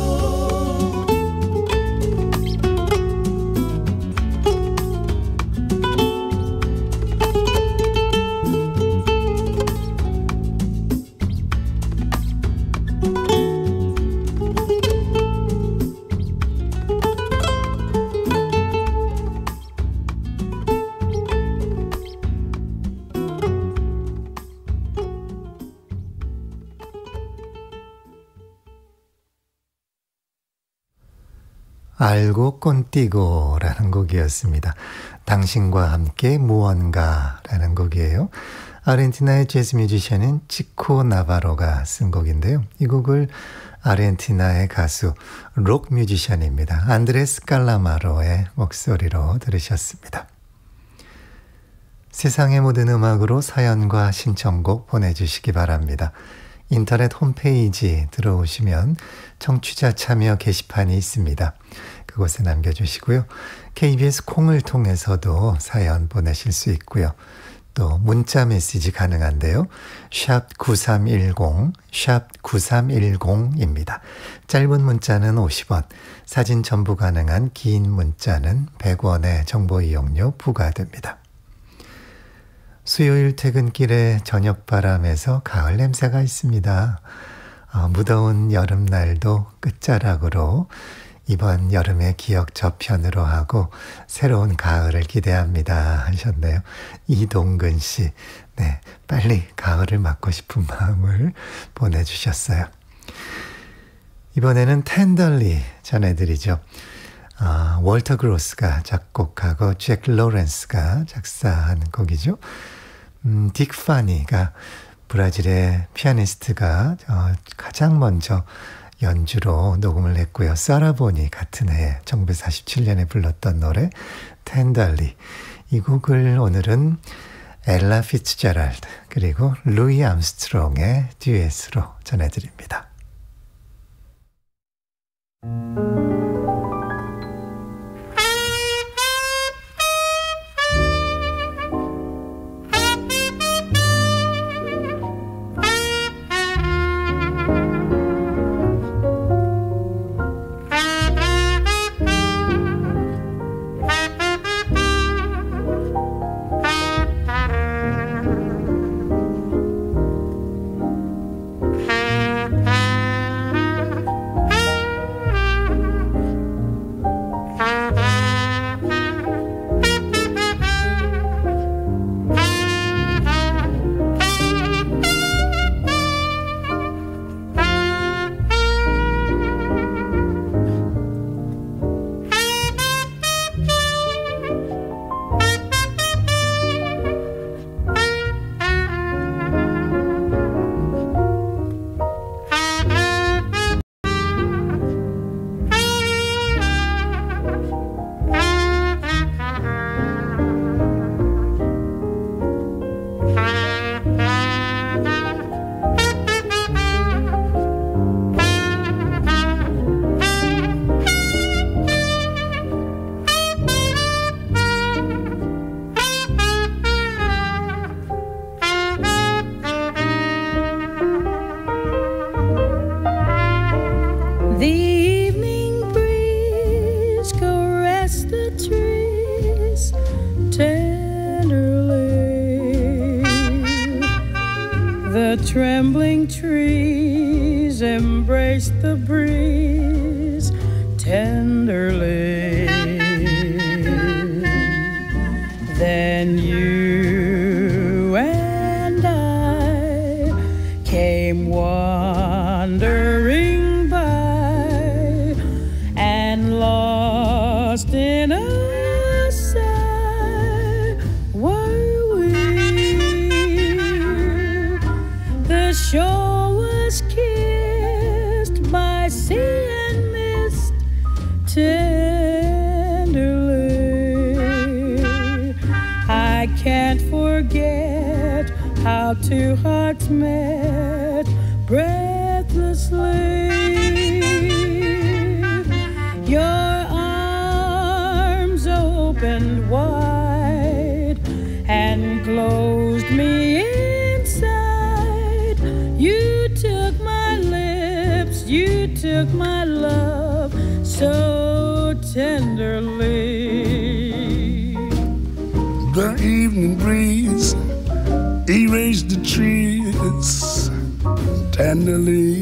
알고 꼰띠고라는 곡이었습니다. 당신과 함께 무언가라는 곡이에요. 아르헨티나의 재즈 뮤지션인 치코 나바로가 쓴 곡인데요. 이 곡을 아르헨티나의 가수 록 뮤지션입니다. 안드레스 깔라마로의 목소리로 들으셨습니다. 세상의 모든 음악으로 사연과 신청곡 보내주시기 바랍니다. 인터넷 홈페이지 들어오시면 청취자 참여 게시판이 있습니다. 그곳에 남겨주시고요. 케이비에스 콩을 통해서도 사연 보내실 수 있고요. 또 문자 메시지 가능한데요. 샵 구삼일공, 샵 구삼일공입니다. 짧은 문자는 오십 원, 사진 첨부 가능한 긴 문자는 백 원의 정보 이용료 부과됩니다. 수요일 퇴근길에 저녁바람에서 가을 냄새가 있습니다. 어, 무더운 여름날도 끝자락으로 이번 여름의 기억 저편으로 하고 새로운 가을을 기대합니다 하셨네요. 이동근 씨, 네, 빨리 가을을 맞고 싶은 마음을 보내주셨어요. 이번에는 텐덜리 전해드리죠. 아, 월터 그로스가 작곡하고 잭 로렌스가 작사한 곡이죠. 음, 딕 파니가 브라질의 피아니스트가 어, 가장 먼저 연주로 녹음을 했고요. 사라보니 같은 해에 천구백사십칠 년에 불렀던 노래 텐덜리. 이 곡을 오늘은 엘라 피츠제랄드 그리고 루이 암스트롱의 듀엣으로 전해드립니다. Trembling trees embrace the breeze tenderly. Then you and I came wandering by and lost in a sigh were we. The shore was kissed by sea and mist tenderly. I can't forget how two hearts met breathlessly. Your arms opened wide and closed me inside. You took my lips, you took my love so tenderly. The evening breeze erased the trees tenderly.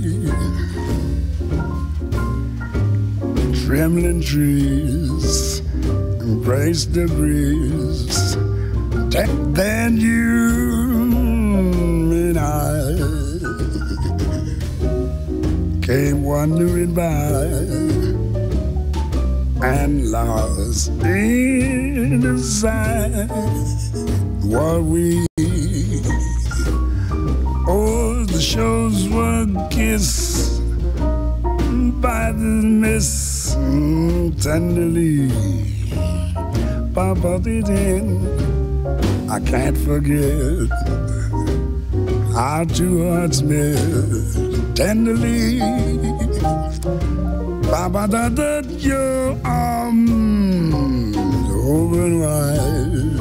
Trembling trees embraced the breeze. Then you and I came wandering by and lost in the sight were we. Oh, the shores were kissed by the mist tenderly. Papa did in I can't forget our two hearts met tenderly. Baba, da da, your arms open wide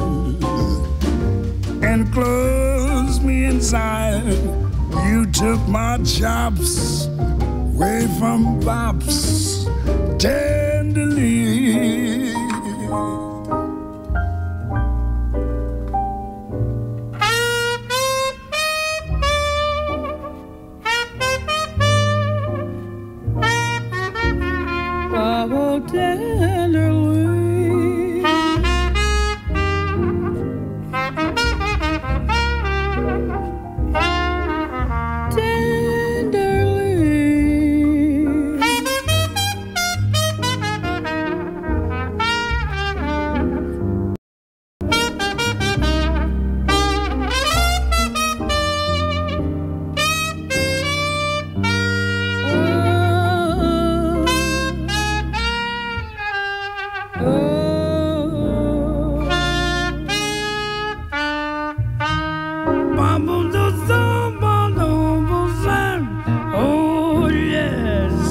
and close me inside. You took my chops away from bops tenderly. Oh, tenderly. Oh, yes.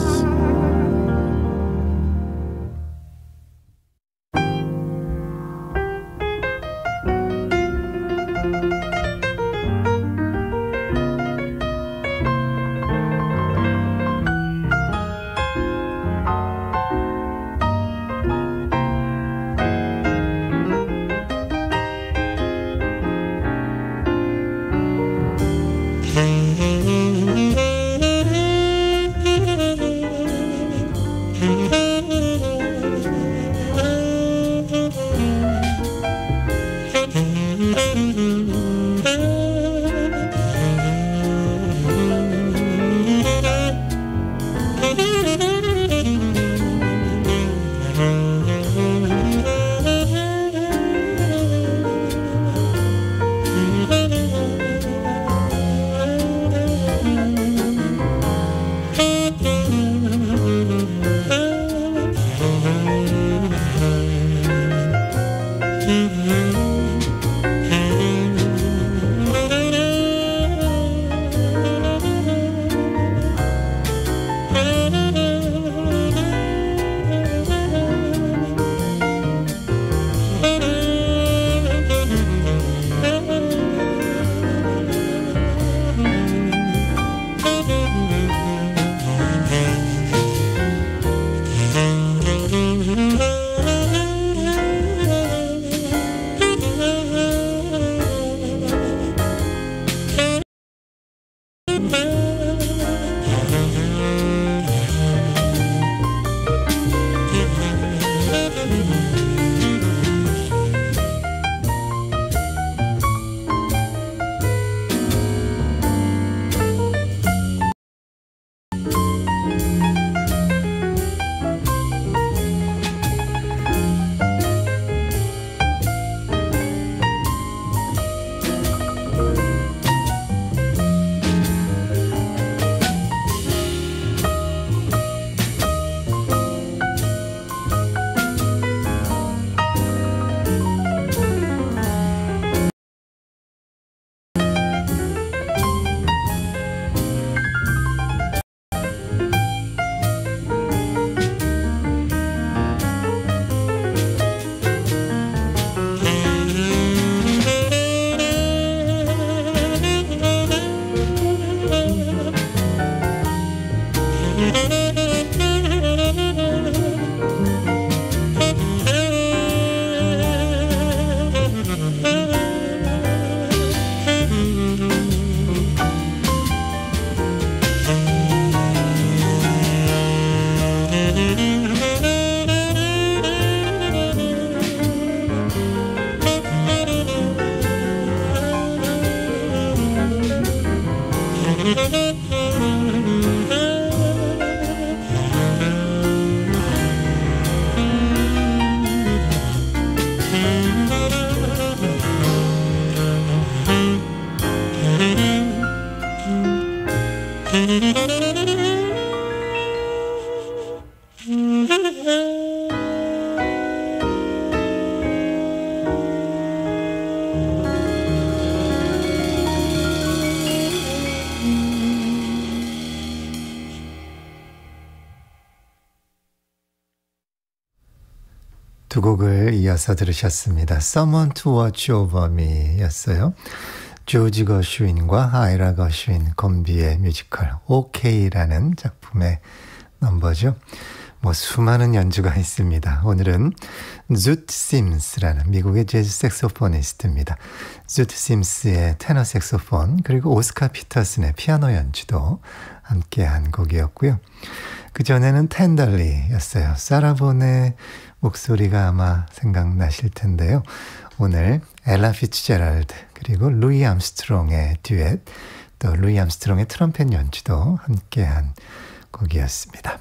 두 곡을 이어서 들으셨습니다. Someone to Watch Over Me 였어요. 조지 거슈인과 아이라 거슈인 콤비의 뮤지컬 오케이라는 작품의 넘버죠. 뭐 수많은 연주가 있습니다. 오늘은 주트 심스라는 미국의 재즈 색소포니스트입니다. 주트 심스의 테너 색소폰 그리고 오스카 피터슨의 피아노 연주도 함께한 곡이었고요. 그전에는 텐덜리였어요. 사라본의 목소리가 아마 생각나실 텐데요. 오늘 엘라 피츠제럴드 그리고 루이 암스트롱의 듀엣 또 루이 암스트롱의 트럼펫 연주도 함께한 곡이었습니다.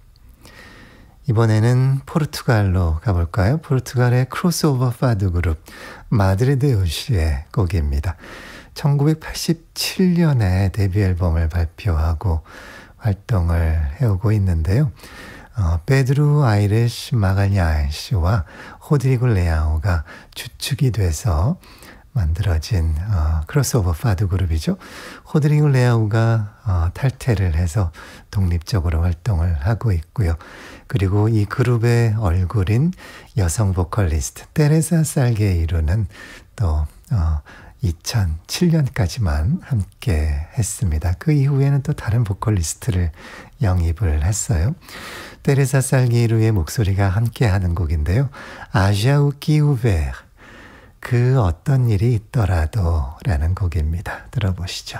이번에는 포르투갈로 가볼까요? 포르투갈의 크로스오버 파드 그룹 마드리데우시의 곡입니다. 천구백팔십칠 년에 데뷔 앨범을 발표하고 활동을 해오고 있는데요. 어, 베드루 아이레시 마갈냐시와 호드리고 레아오가 주축이 돼서 만들어진 어, 크로스오버 파드 그룹이죠. 호드리고 레아오가 어, 탈퇴를 해서 독립적으로 활동을 하고 있고요. 그리고 이 그룹의 얼굴인 여성 보컬리스트 테레사 살게이루는 또 어, 이천칠 년까지만 함께 했습니다. 그 이후에는 또 다른 보컬리스트를 영입을 했어요. 테레사 살게이루의 목소리가 함께하는 곡인데요. 아ዣ우 끼우베 그 어떤 일이 있더라도 라는 곡입니다. 들어보시죠.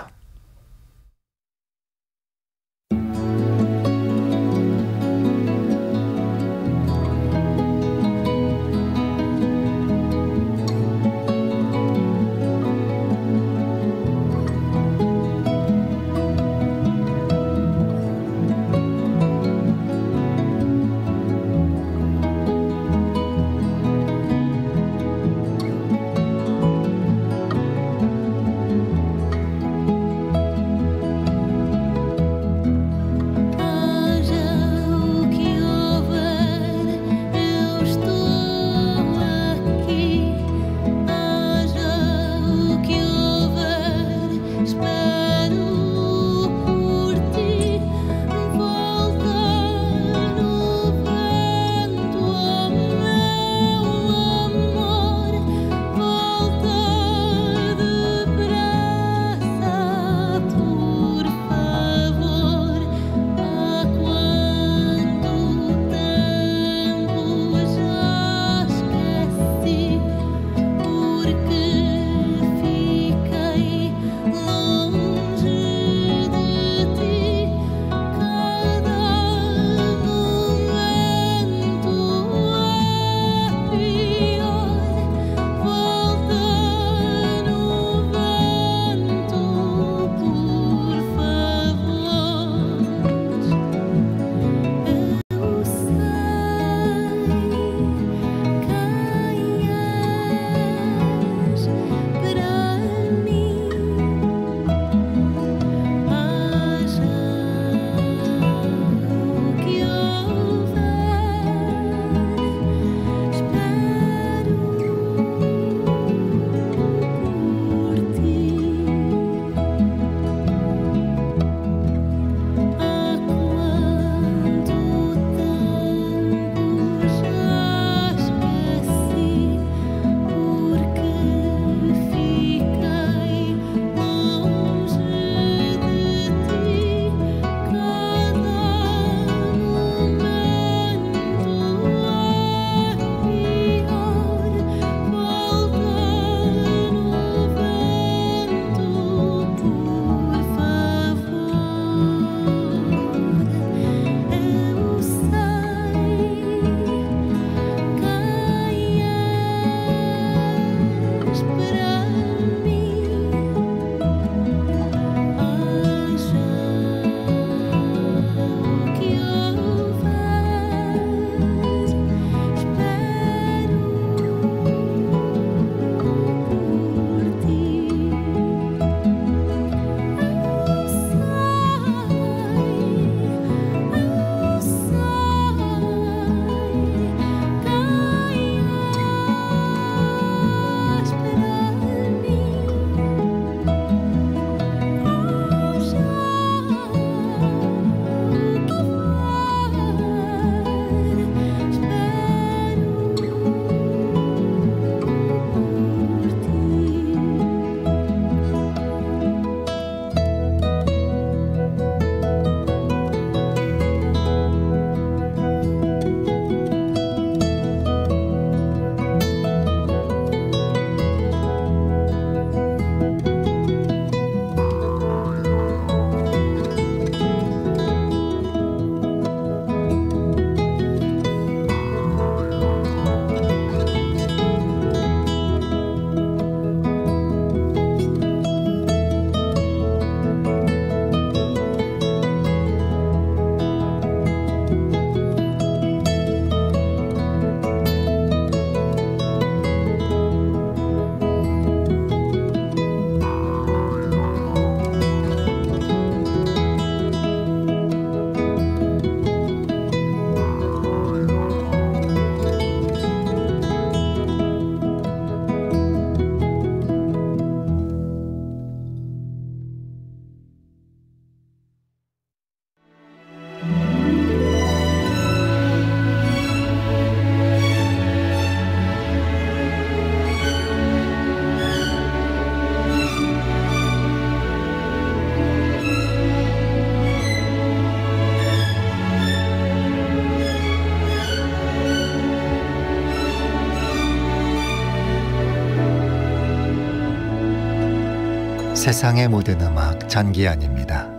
세상의 모든 음악 전기현입니다.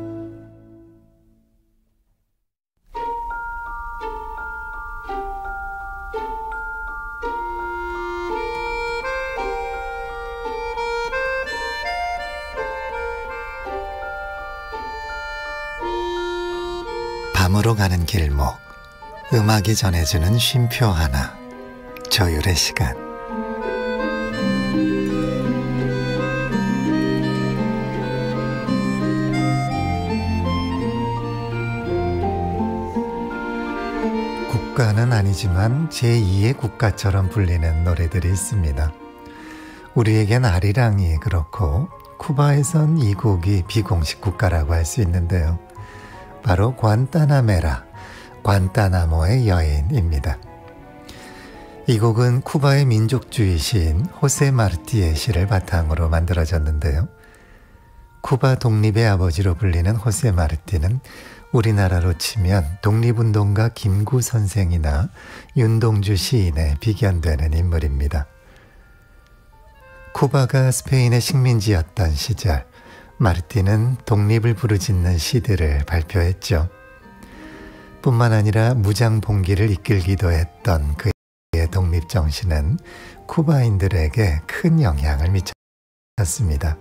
밤으로 가는 길목, 음악이 전해주는 쉼표 하나, 조율의 시간. 국가는 아니지만 제이의 국가처럼 불리는 노래들이 있습니다. 우리에겐 아리랑이 그렇고 쿠바에선 이 곡이 비공식 국가라고 할 수 있는데요. 바로 관타나메라, 관타나모의 여인입니다. 이 곡은 쿠바의 민족주의 시인 호세 마르티의 시를 바탕으로 만들어졌는데요. 쿠바 독립의 아버지로 불리는 호세 마르티는 우리나라로 치면 독립운동가 김구 선생이나 윤동주 시인에 비견되는 인물입니다. 쿠바가 스페인의 식민지였던 시절, 마르티는 독립을 부르짖는 시들을 발표했죠. 뿐만 아니라 무장봉기를 이끌기도 했던 그의 독립정신은 쿠바인들에게 큰 영향을 미쳤습니다.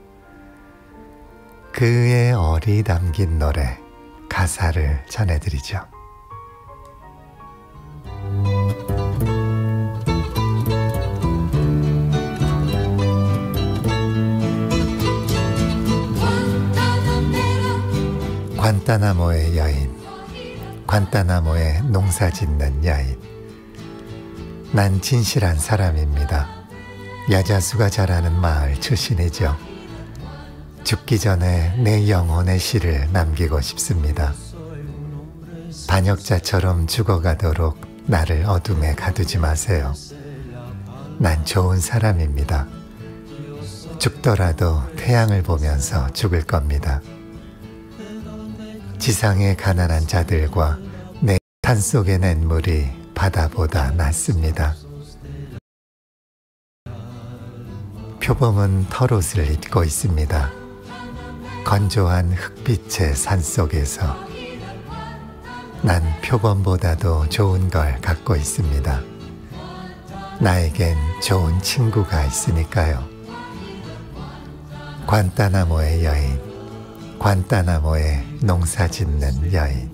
그의 얼이 담긴 노래, 가사를 전해드리죠. 관타나모의 여인, 관타나모의 농사짓는 여인. 난 진실한 사람입니다. 야자수가 자라는 마을 출신이죠. 죽기 전에 내 영혼의 시를 남기고 싶습니다. 반역자처럼 죽어가도록 나를 어둠에 가두지 마세요. 난 좋은 사람입니다. 죽더라도 태양을 보면서 죽을 겁니다. 지상의 가난한 자들과 내 산속의 냇물이 바다보다 낫습니다. 표범은 털옷을 입고 있습니다. 건조한 흙빛의 산속에서 난 표범보다도 좋은 걸 갖고 있습니다. 나에겐 좋은 친구가 있으니까요. 관타나모의 여인, 관타나모의 농사짓는 여인.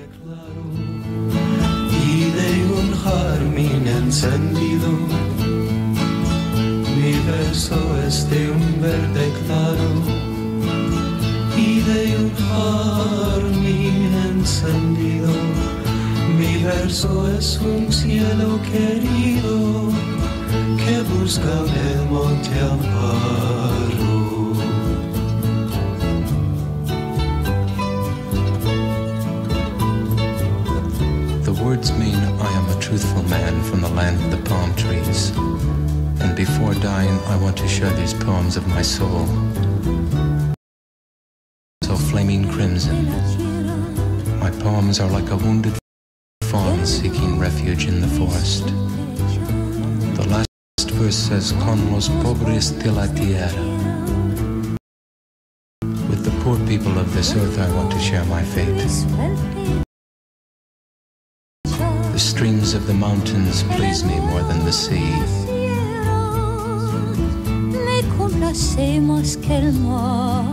Y de un jardín encendido, mi verso es de un verde claro. Y de un jardín encendido, mi verso es un cielo querido que busca en el monte amparo. Words mean I am a truthful man from the land of the palm trees. And before dying, I want to share these poems of my soul. So flaming crimson. My poems are like a wounded fawn seeking refuge in the forest. The last verse says, Con los pobres de la tierra. With the poor people of this earth, I want to share my fate. The streams of the mountains please me more than the sea. Me complace más que el mar.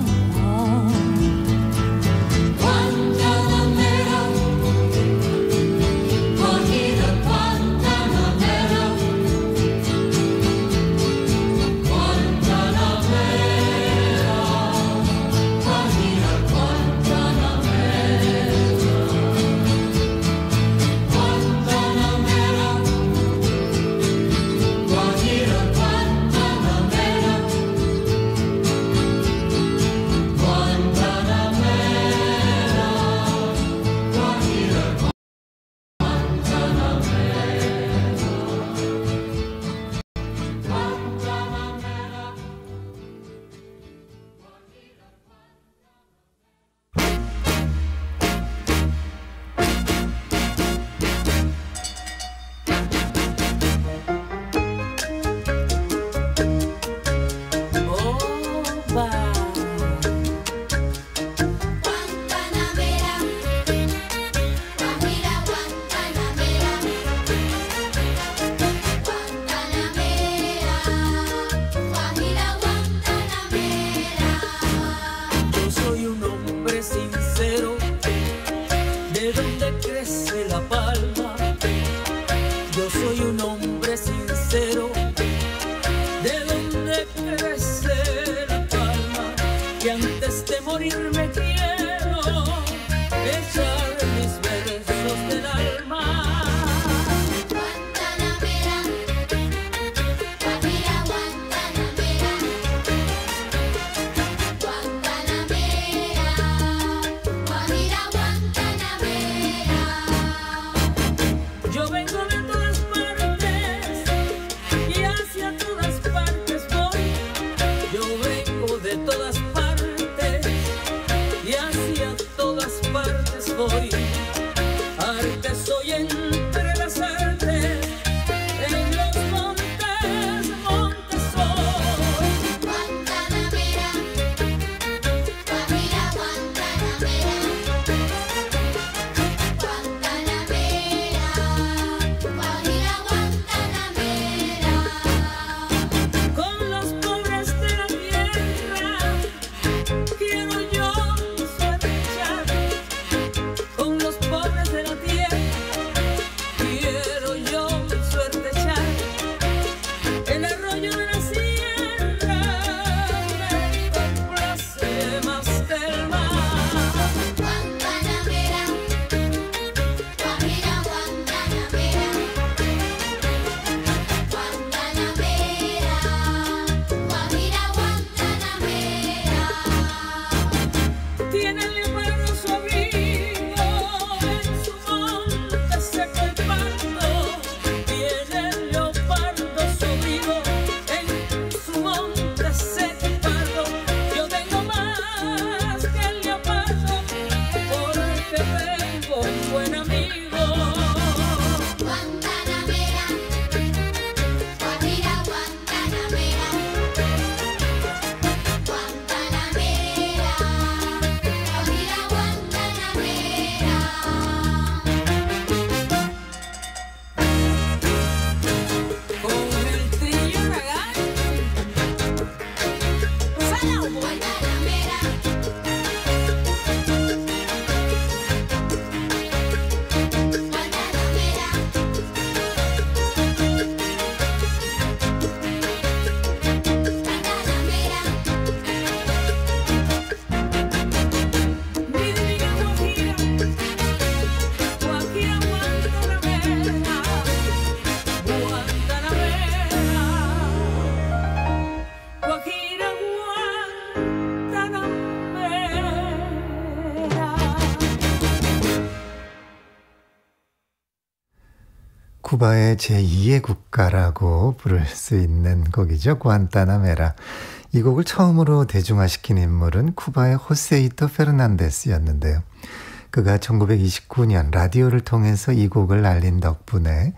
쿠바의 제이의 국가라고 부를 수 있는 곡이죠. 구안타나메라. 이 곡을 처음으로 대중화시킨 인물은 쿠바의 호세이토 페르난데스였는데요. 그가 천구백이십구 년 라디오를 통해서 이 곡을 알린 덕분에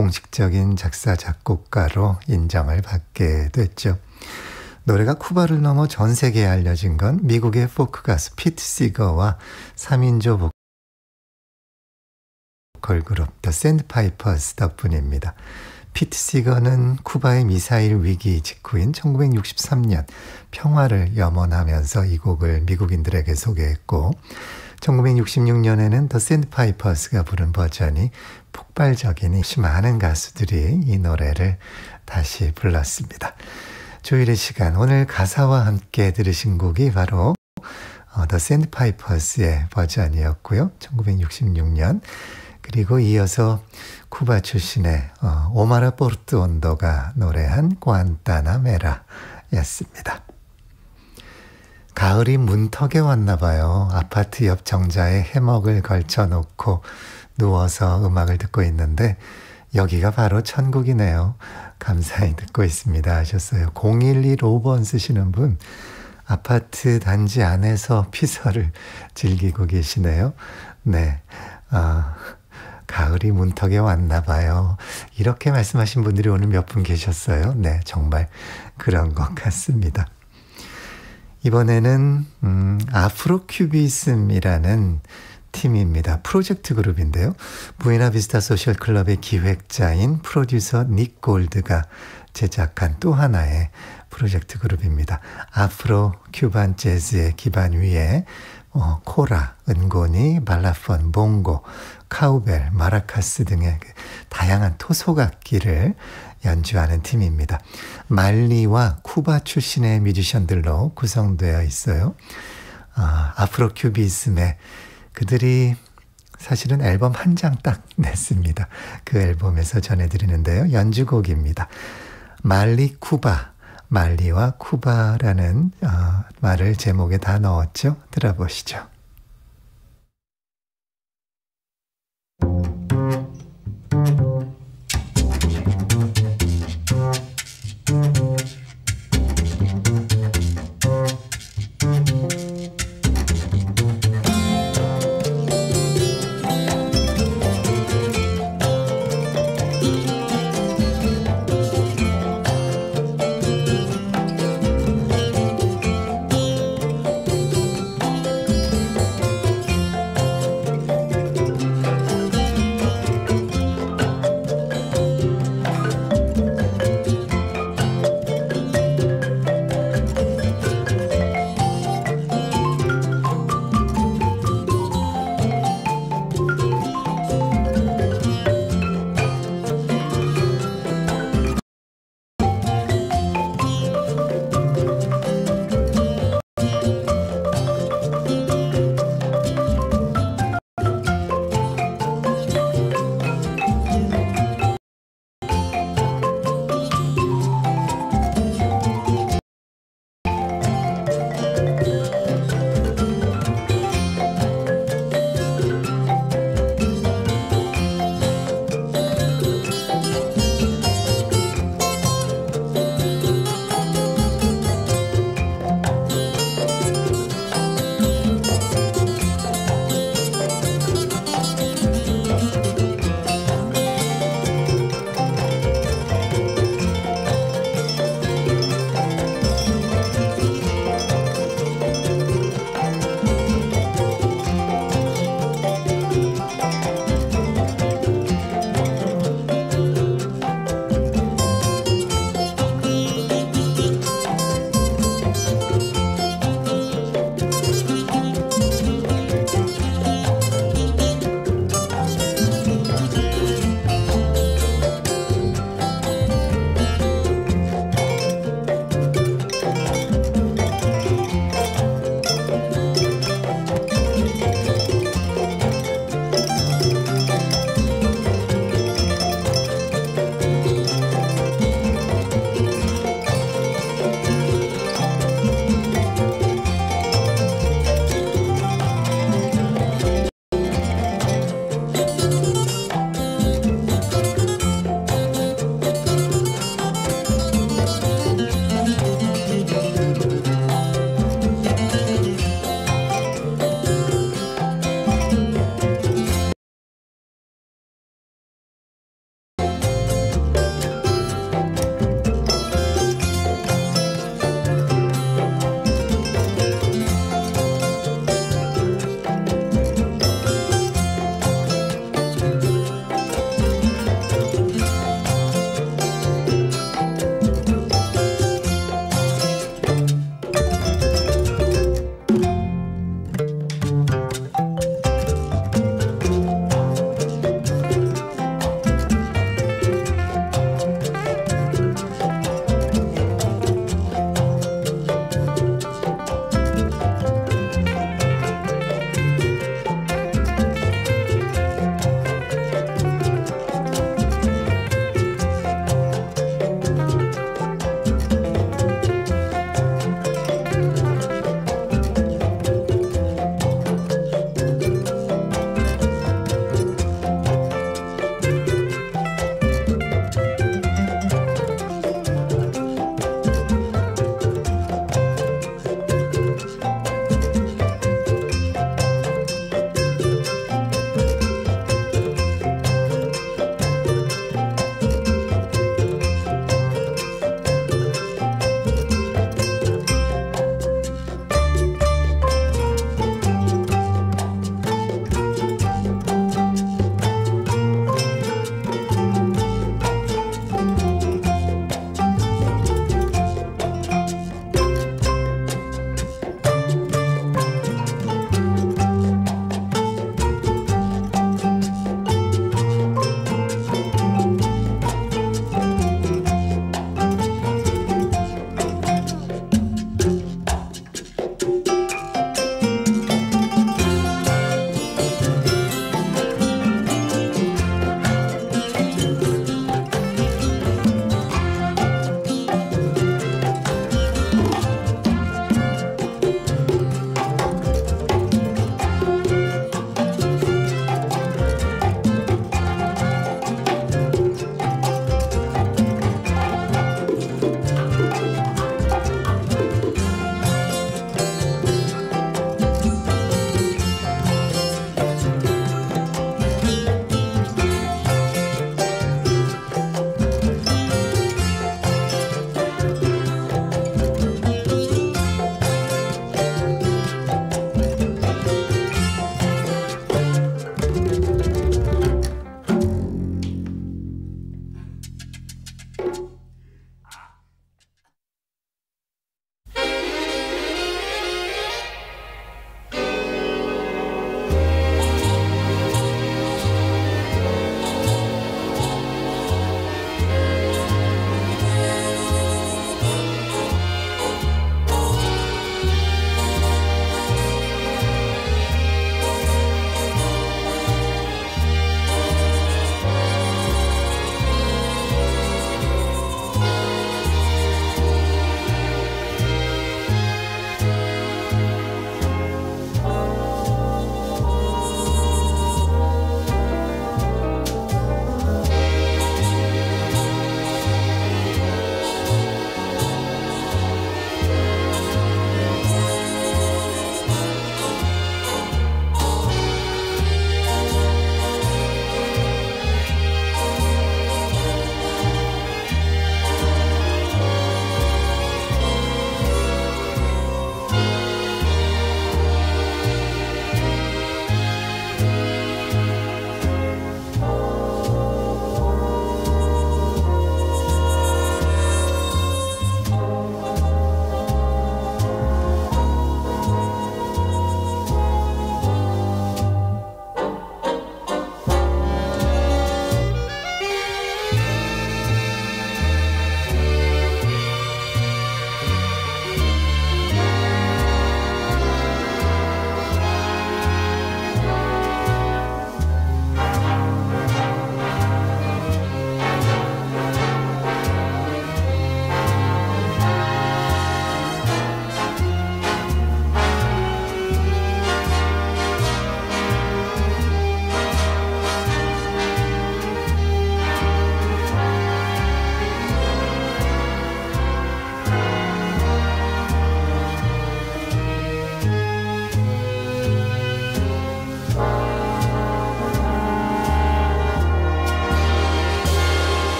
공식적인 작사 작곡가로 인정을 받게 됐죠. 노래가 쿠바를 넘어 전 세계에 알려진 건 미국의 포크 가수 피트 시거와 삼인조 보컬 그룹 더 샌드파이퍼스 덕분입니다. 피트 시거는 쿠바의 미사일 위기 직후인 천구백육십삼 년 평화를 염원하면서 이 곡을 미국인들에게 소개했고, 천구백육십육 년에는 더 샌드파이퍼스가 부른 버전이 폭발적이니 많은 가수들이 이 노래를 다시 불렀습니다. 조일의 시간, 오늘 가사와 함께 들으신 곡이 바로 더 샌드파이퍼스의 버전이었고요. 천구백육십육 년. 그리고 이어서 쿠바 출신의 어, 오마르 포르투온도가 노래한 구안타나메라였습니다. 가을이 문턱에 왔나 봐요. 아파트 옆 정자에 해먹을 걸쳐놓고 누워서 음악을 듣고 있는데 여기가 바로 천국이네요. 감사히 듣고 있습니다 하셨어요. 공일일오 번 쓰시는 분, 아파트 단지 안에서 피서를 즐기고 계시네요. 네, 아, 가을이 문턱에 왔나 봐요. 이렇게 말씀하신 분들이 오늘 몇 분 계셨어요. 네, 정말 그런 것 같습니다. 이번에는 음, 아프로 큐비즘이라는 팀입니다. 프로젝트 그룹인데요. 부에나비스타 소셜 클럽의 기획자인 프로듀서 닉 골드가 제작한 또 하나의 프로젝트 그룹입니다. 아프로 큐반 재즈의 기반 위에 어, 코라, 은고니, 발라폰, 봉고, 카우벨, 마라카스 등의 다양한 토속악기를 연주하는 팀입니다. 말리와 쿠바 출신의 뮤지션들로 구성되어 있어요. 아, 아프로 큐비즘의 그들이 사실은 앨범 한 장 딱 냈습니다. 그 앨범에서 전해드리는데요. 연주곡입니다. 말리 쿠바, 말리와 쿠바라는 어, 말을 제목에 다 넣었죠. 들어보시죠.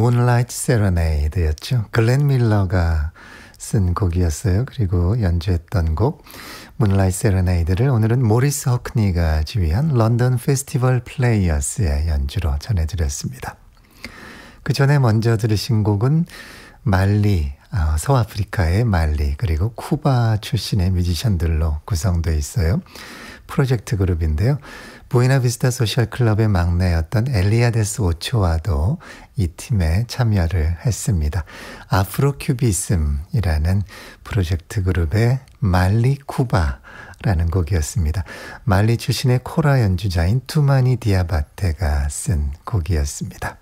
Moonlight Serenade였죠. 글렌 밀러가 쓴 곡이었어요. 그리고 연주했던 곡 Moonlight Serenade를 오늘은 모리스 허크니가 지휘한 런던 페스티벌 플레이어스의 연주로 전해드렸습니다. 그 전에 먼저 들으신 곡은 말리, 어, 서아프리카의 말리 그리고 쿠바 출신의 뮤지션들로 구성되어 있어요. 프로젝트 그룹인데요. 부에나비스타 소셜 클럽의 막내였던 엘리아데스 오초와도 이 팀에 참여를 했습니다. 아프로 큐비즘이라는 프로젝트 그룹의 말리 쿠바라는 곡이었습니다. 말리 출신의 코라 연주자인 투마니 디아바테가 쓴 곡이었습니다.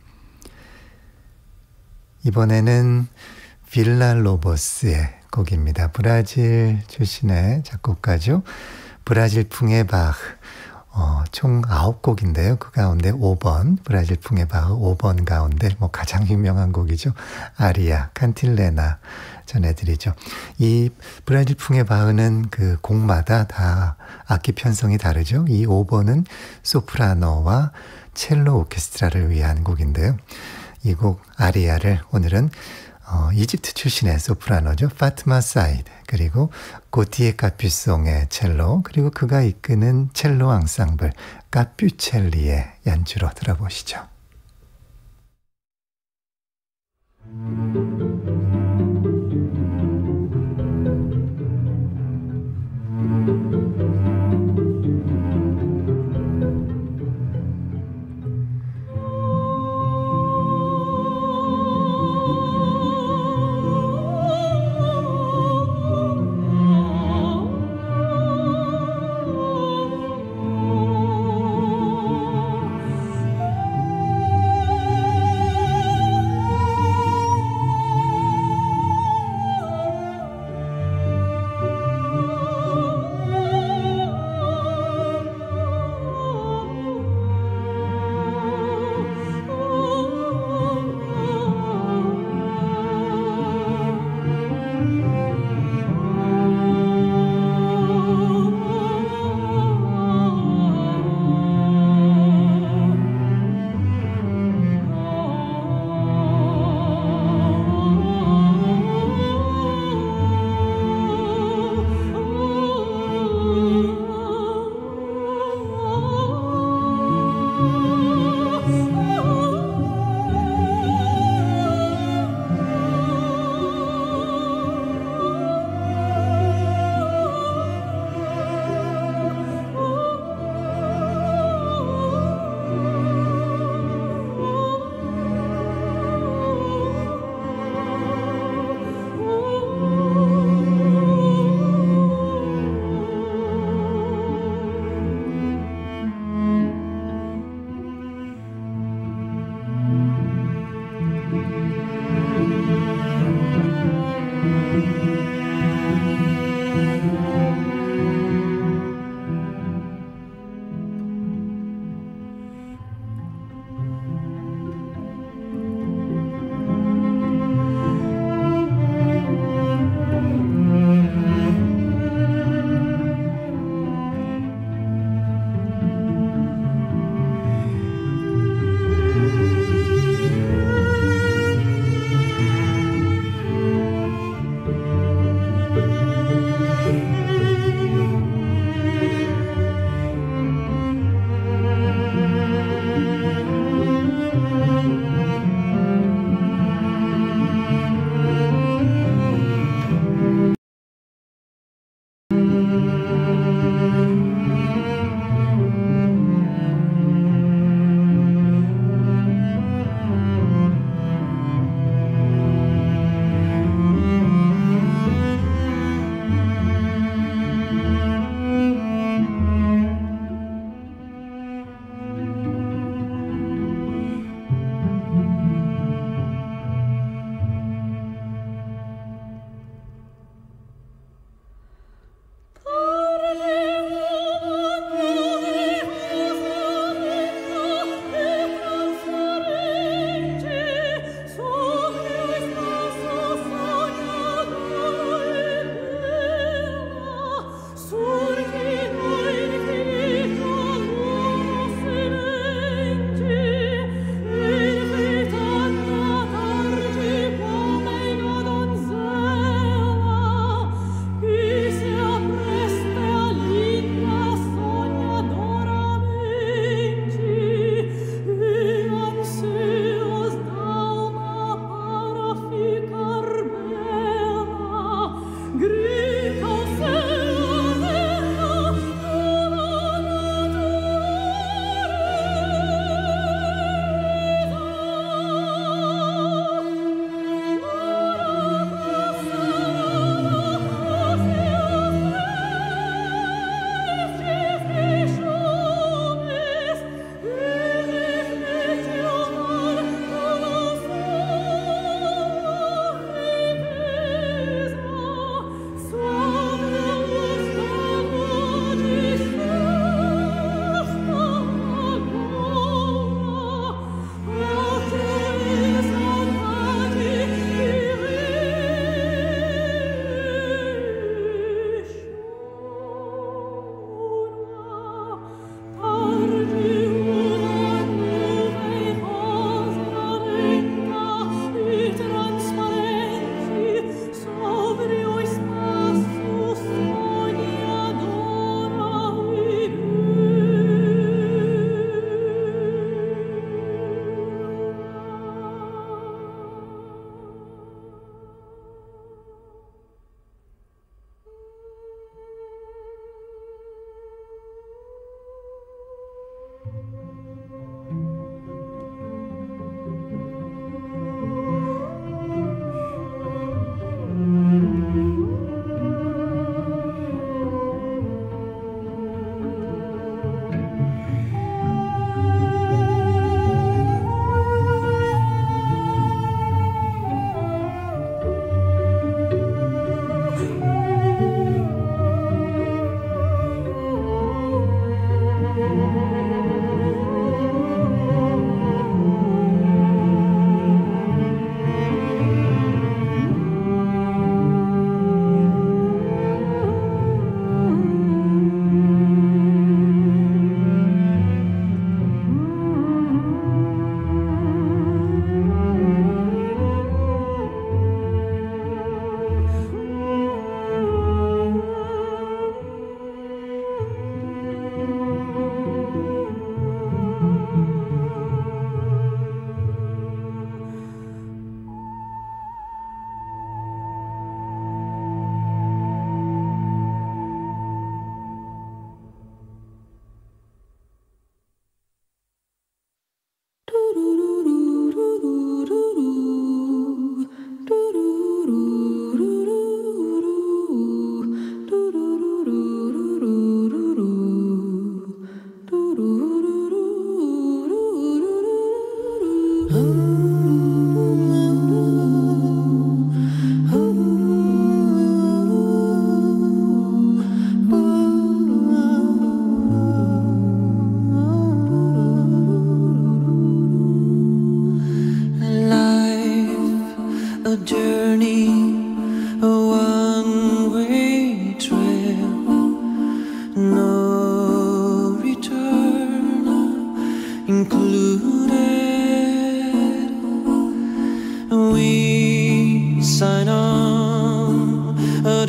이번에는 빌랄로보스의 곡입니다. 브라질 출신의 작곡가죠. 브라질풍의 바흐, 어, 총 아홉 곡인데요. 그 가운데 오 번, 브라질풍의 바흐 오 번 가운데 뭐 가장 유명한 곡이죠. 아리아, 칸틸레나 전해드리죠. 이 브라질풍의 바흐는 그 곡마다 다 악기 편성이 다르죠. 이 오 번은 소프라노와 첼로 오케스트라를 위한 곡인데요. 이 곡 아리아를 오늘은 어, 이집트 출신의 소프라노죠. 파트마 사이드 그리고 고티에 카퓨송의 첼로 그리고 그가 이끄는 첼로 앙상블 카퓨첼리의 연주로 들어보시죠.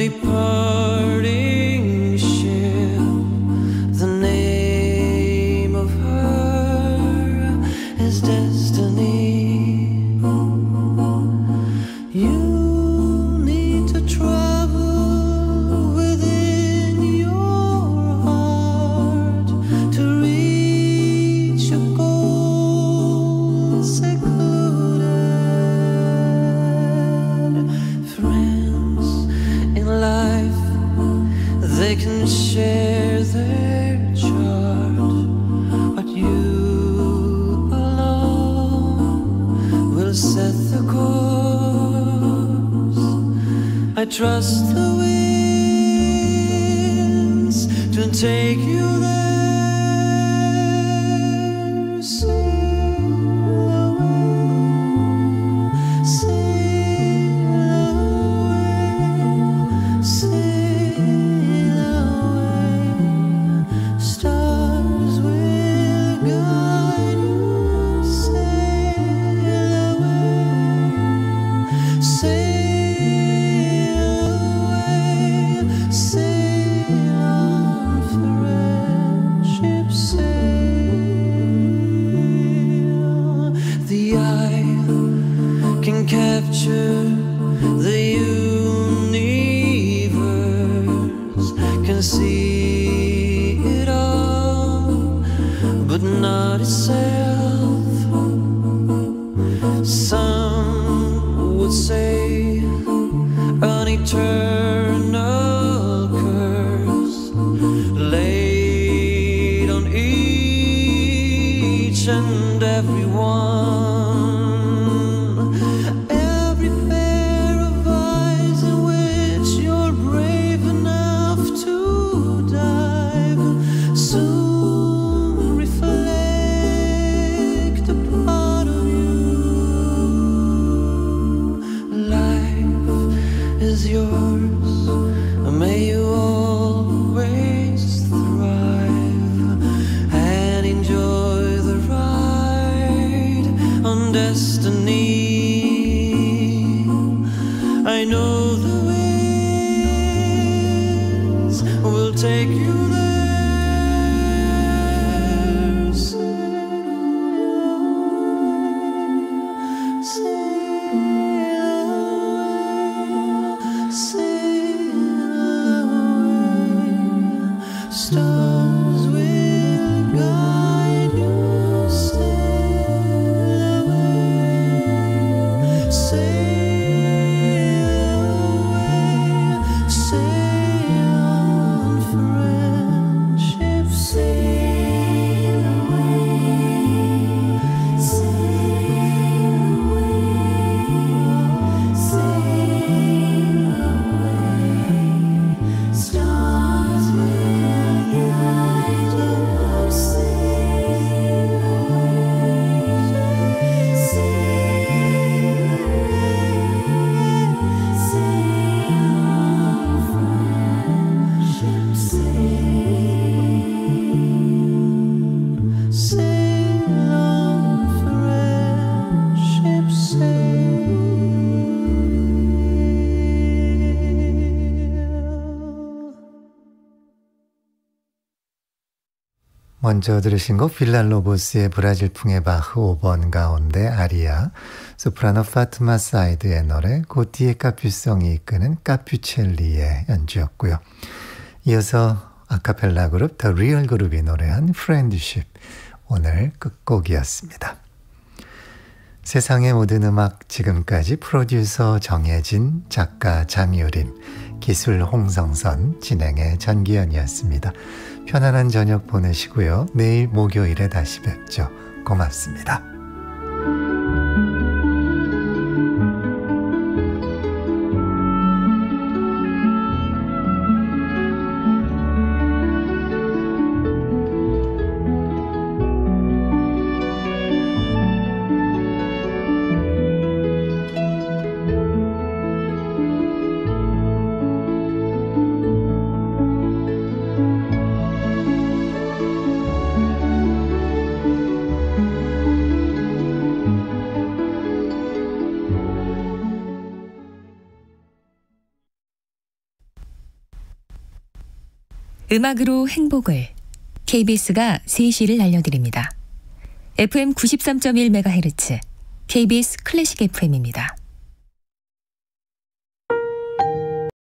departing ship, the name of her is destiny. You need to travel within your heart to reach a goal secluded. Friends in life, they can share their charge, but you alone will set the course. I trust the winds to take you there. Sail away, sail away, sail away. Stars will guide you. Sail away, sail away, sail on, friendship sail. The eye can capture the universe, can see it all, but not itself. Some would say an eternal curse laid on each and every one. Every pair of eyes in which you're brave enough to dive soon reflect a part of you. Life is yours, may you always thrive and enjoy the ride on destiny. I know the winds will take you there. Sail away, sail away. Stars will guide you. Sail away, sail away, sail on, friendship sail away, sail away, sail away. Stars will guide you. Sail away, sail away, sail on, friendship sail. Sail on, friendship sail. 먼저 들으신 곡 빌랄로보스의 브라질풍의 바흐 오 번 가운데 아리아, 소프라노 파트마 사이드의 노래, 고티에 카퓨성이 이끄는 카퓨첼리의 연주였고요. 이어서 아카펠라 그룹 더 리얼 그룹이 노래한 프렌드십, 오늘 끝곡이었습니다. 세상의 모든 음악, 지금까지 프로듀서 정혜진, 작가 장유림, 기술 홍성선, 진행의 전기현이었습니다. 편안한 저녁 보내시고요. 내일 목요일에 다시 뵙죠. 고맙습니다. 음악으로 행복을 케이비에스가 세 시를 알려드립니다. 에프엠 구십삼 점 일 메가헤르츠 케이비에스 클래식 에프엠입니다.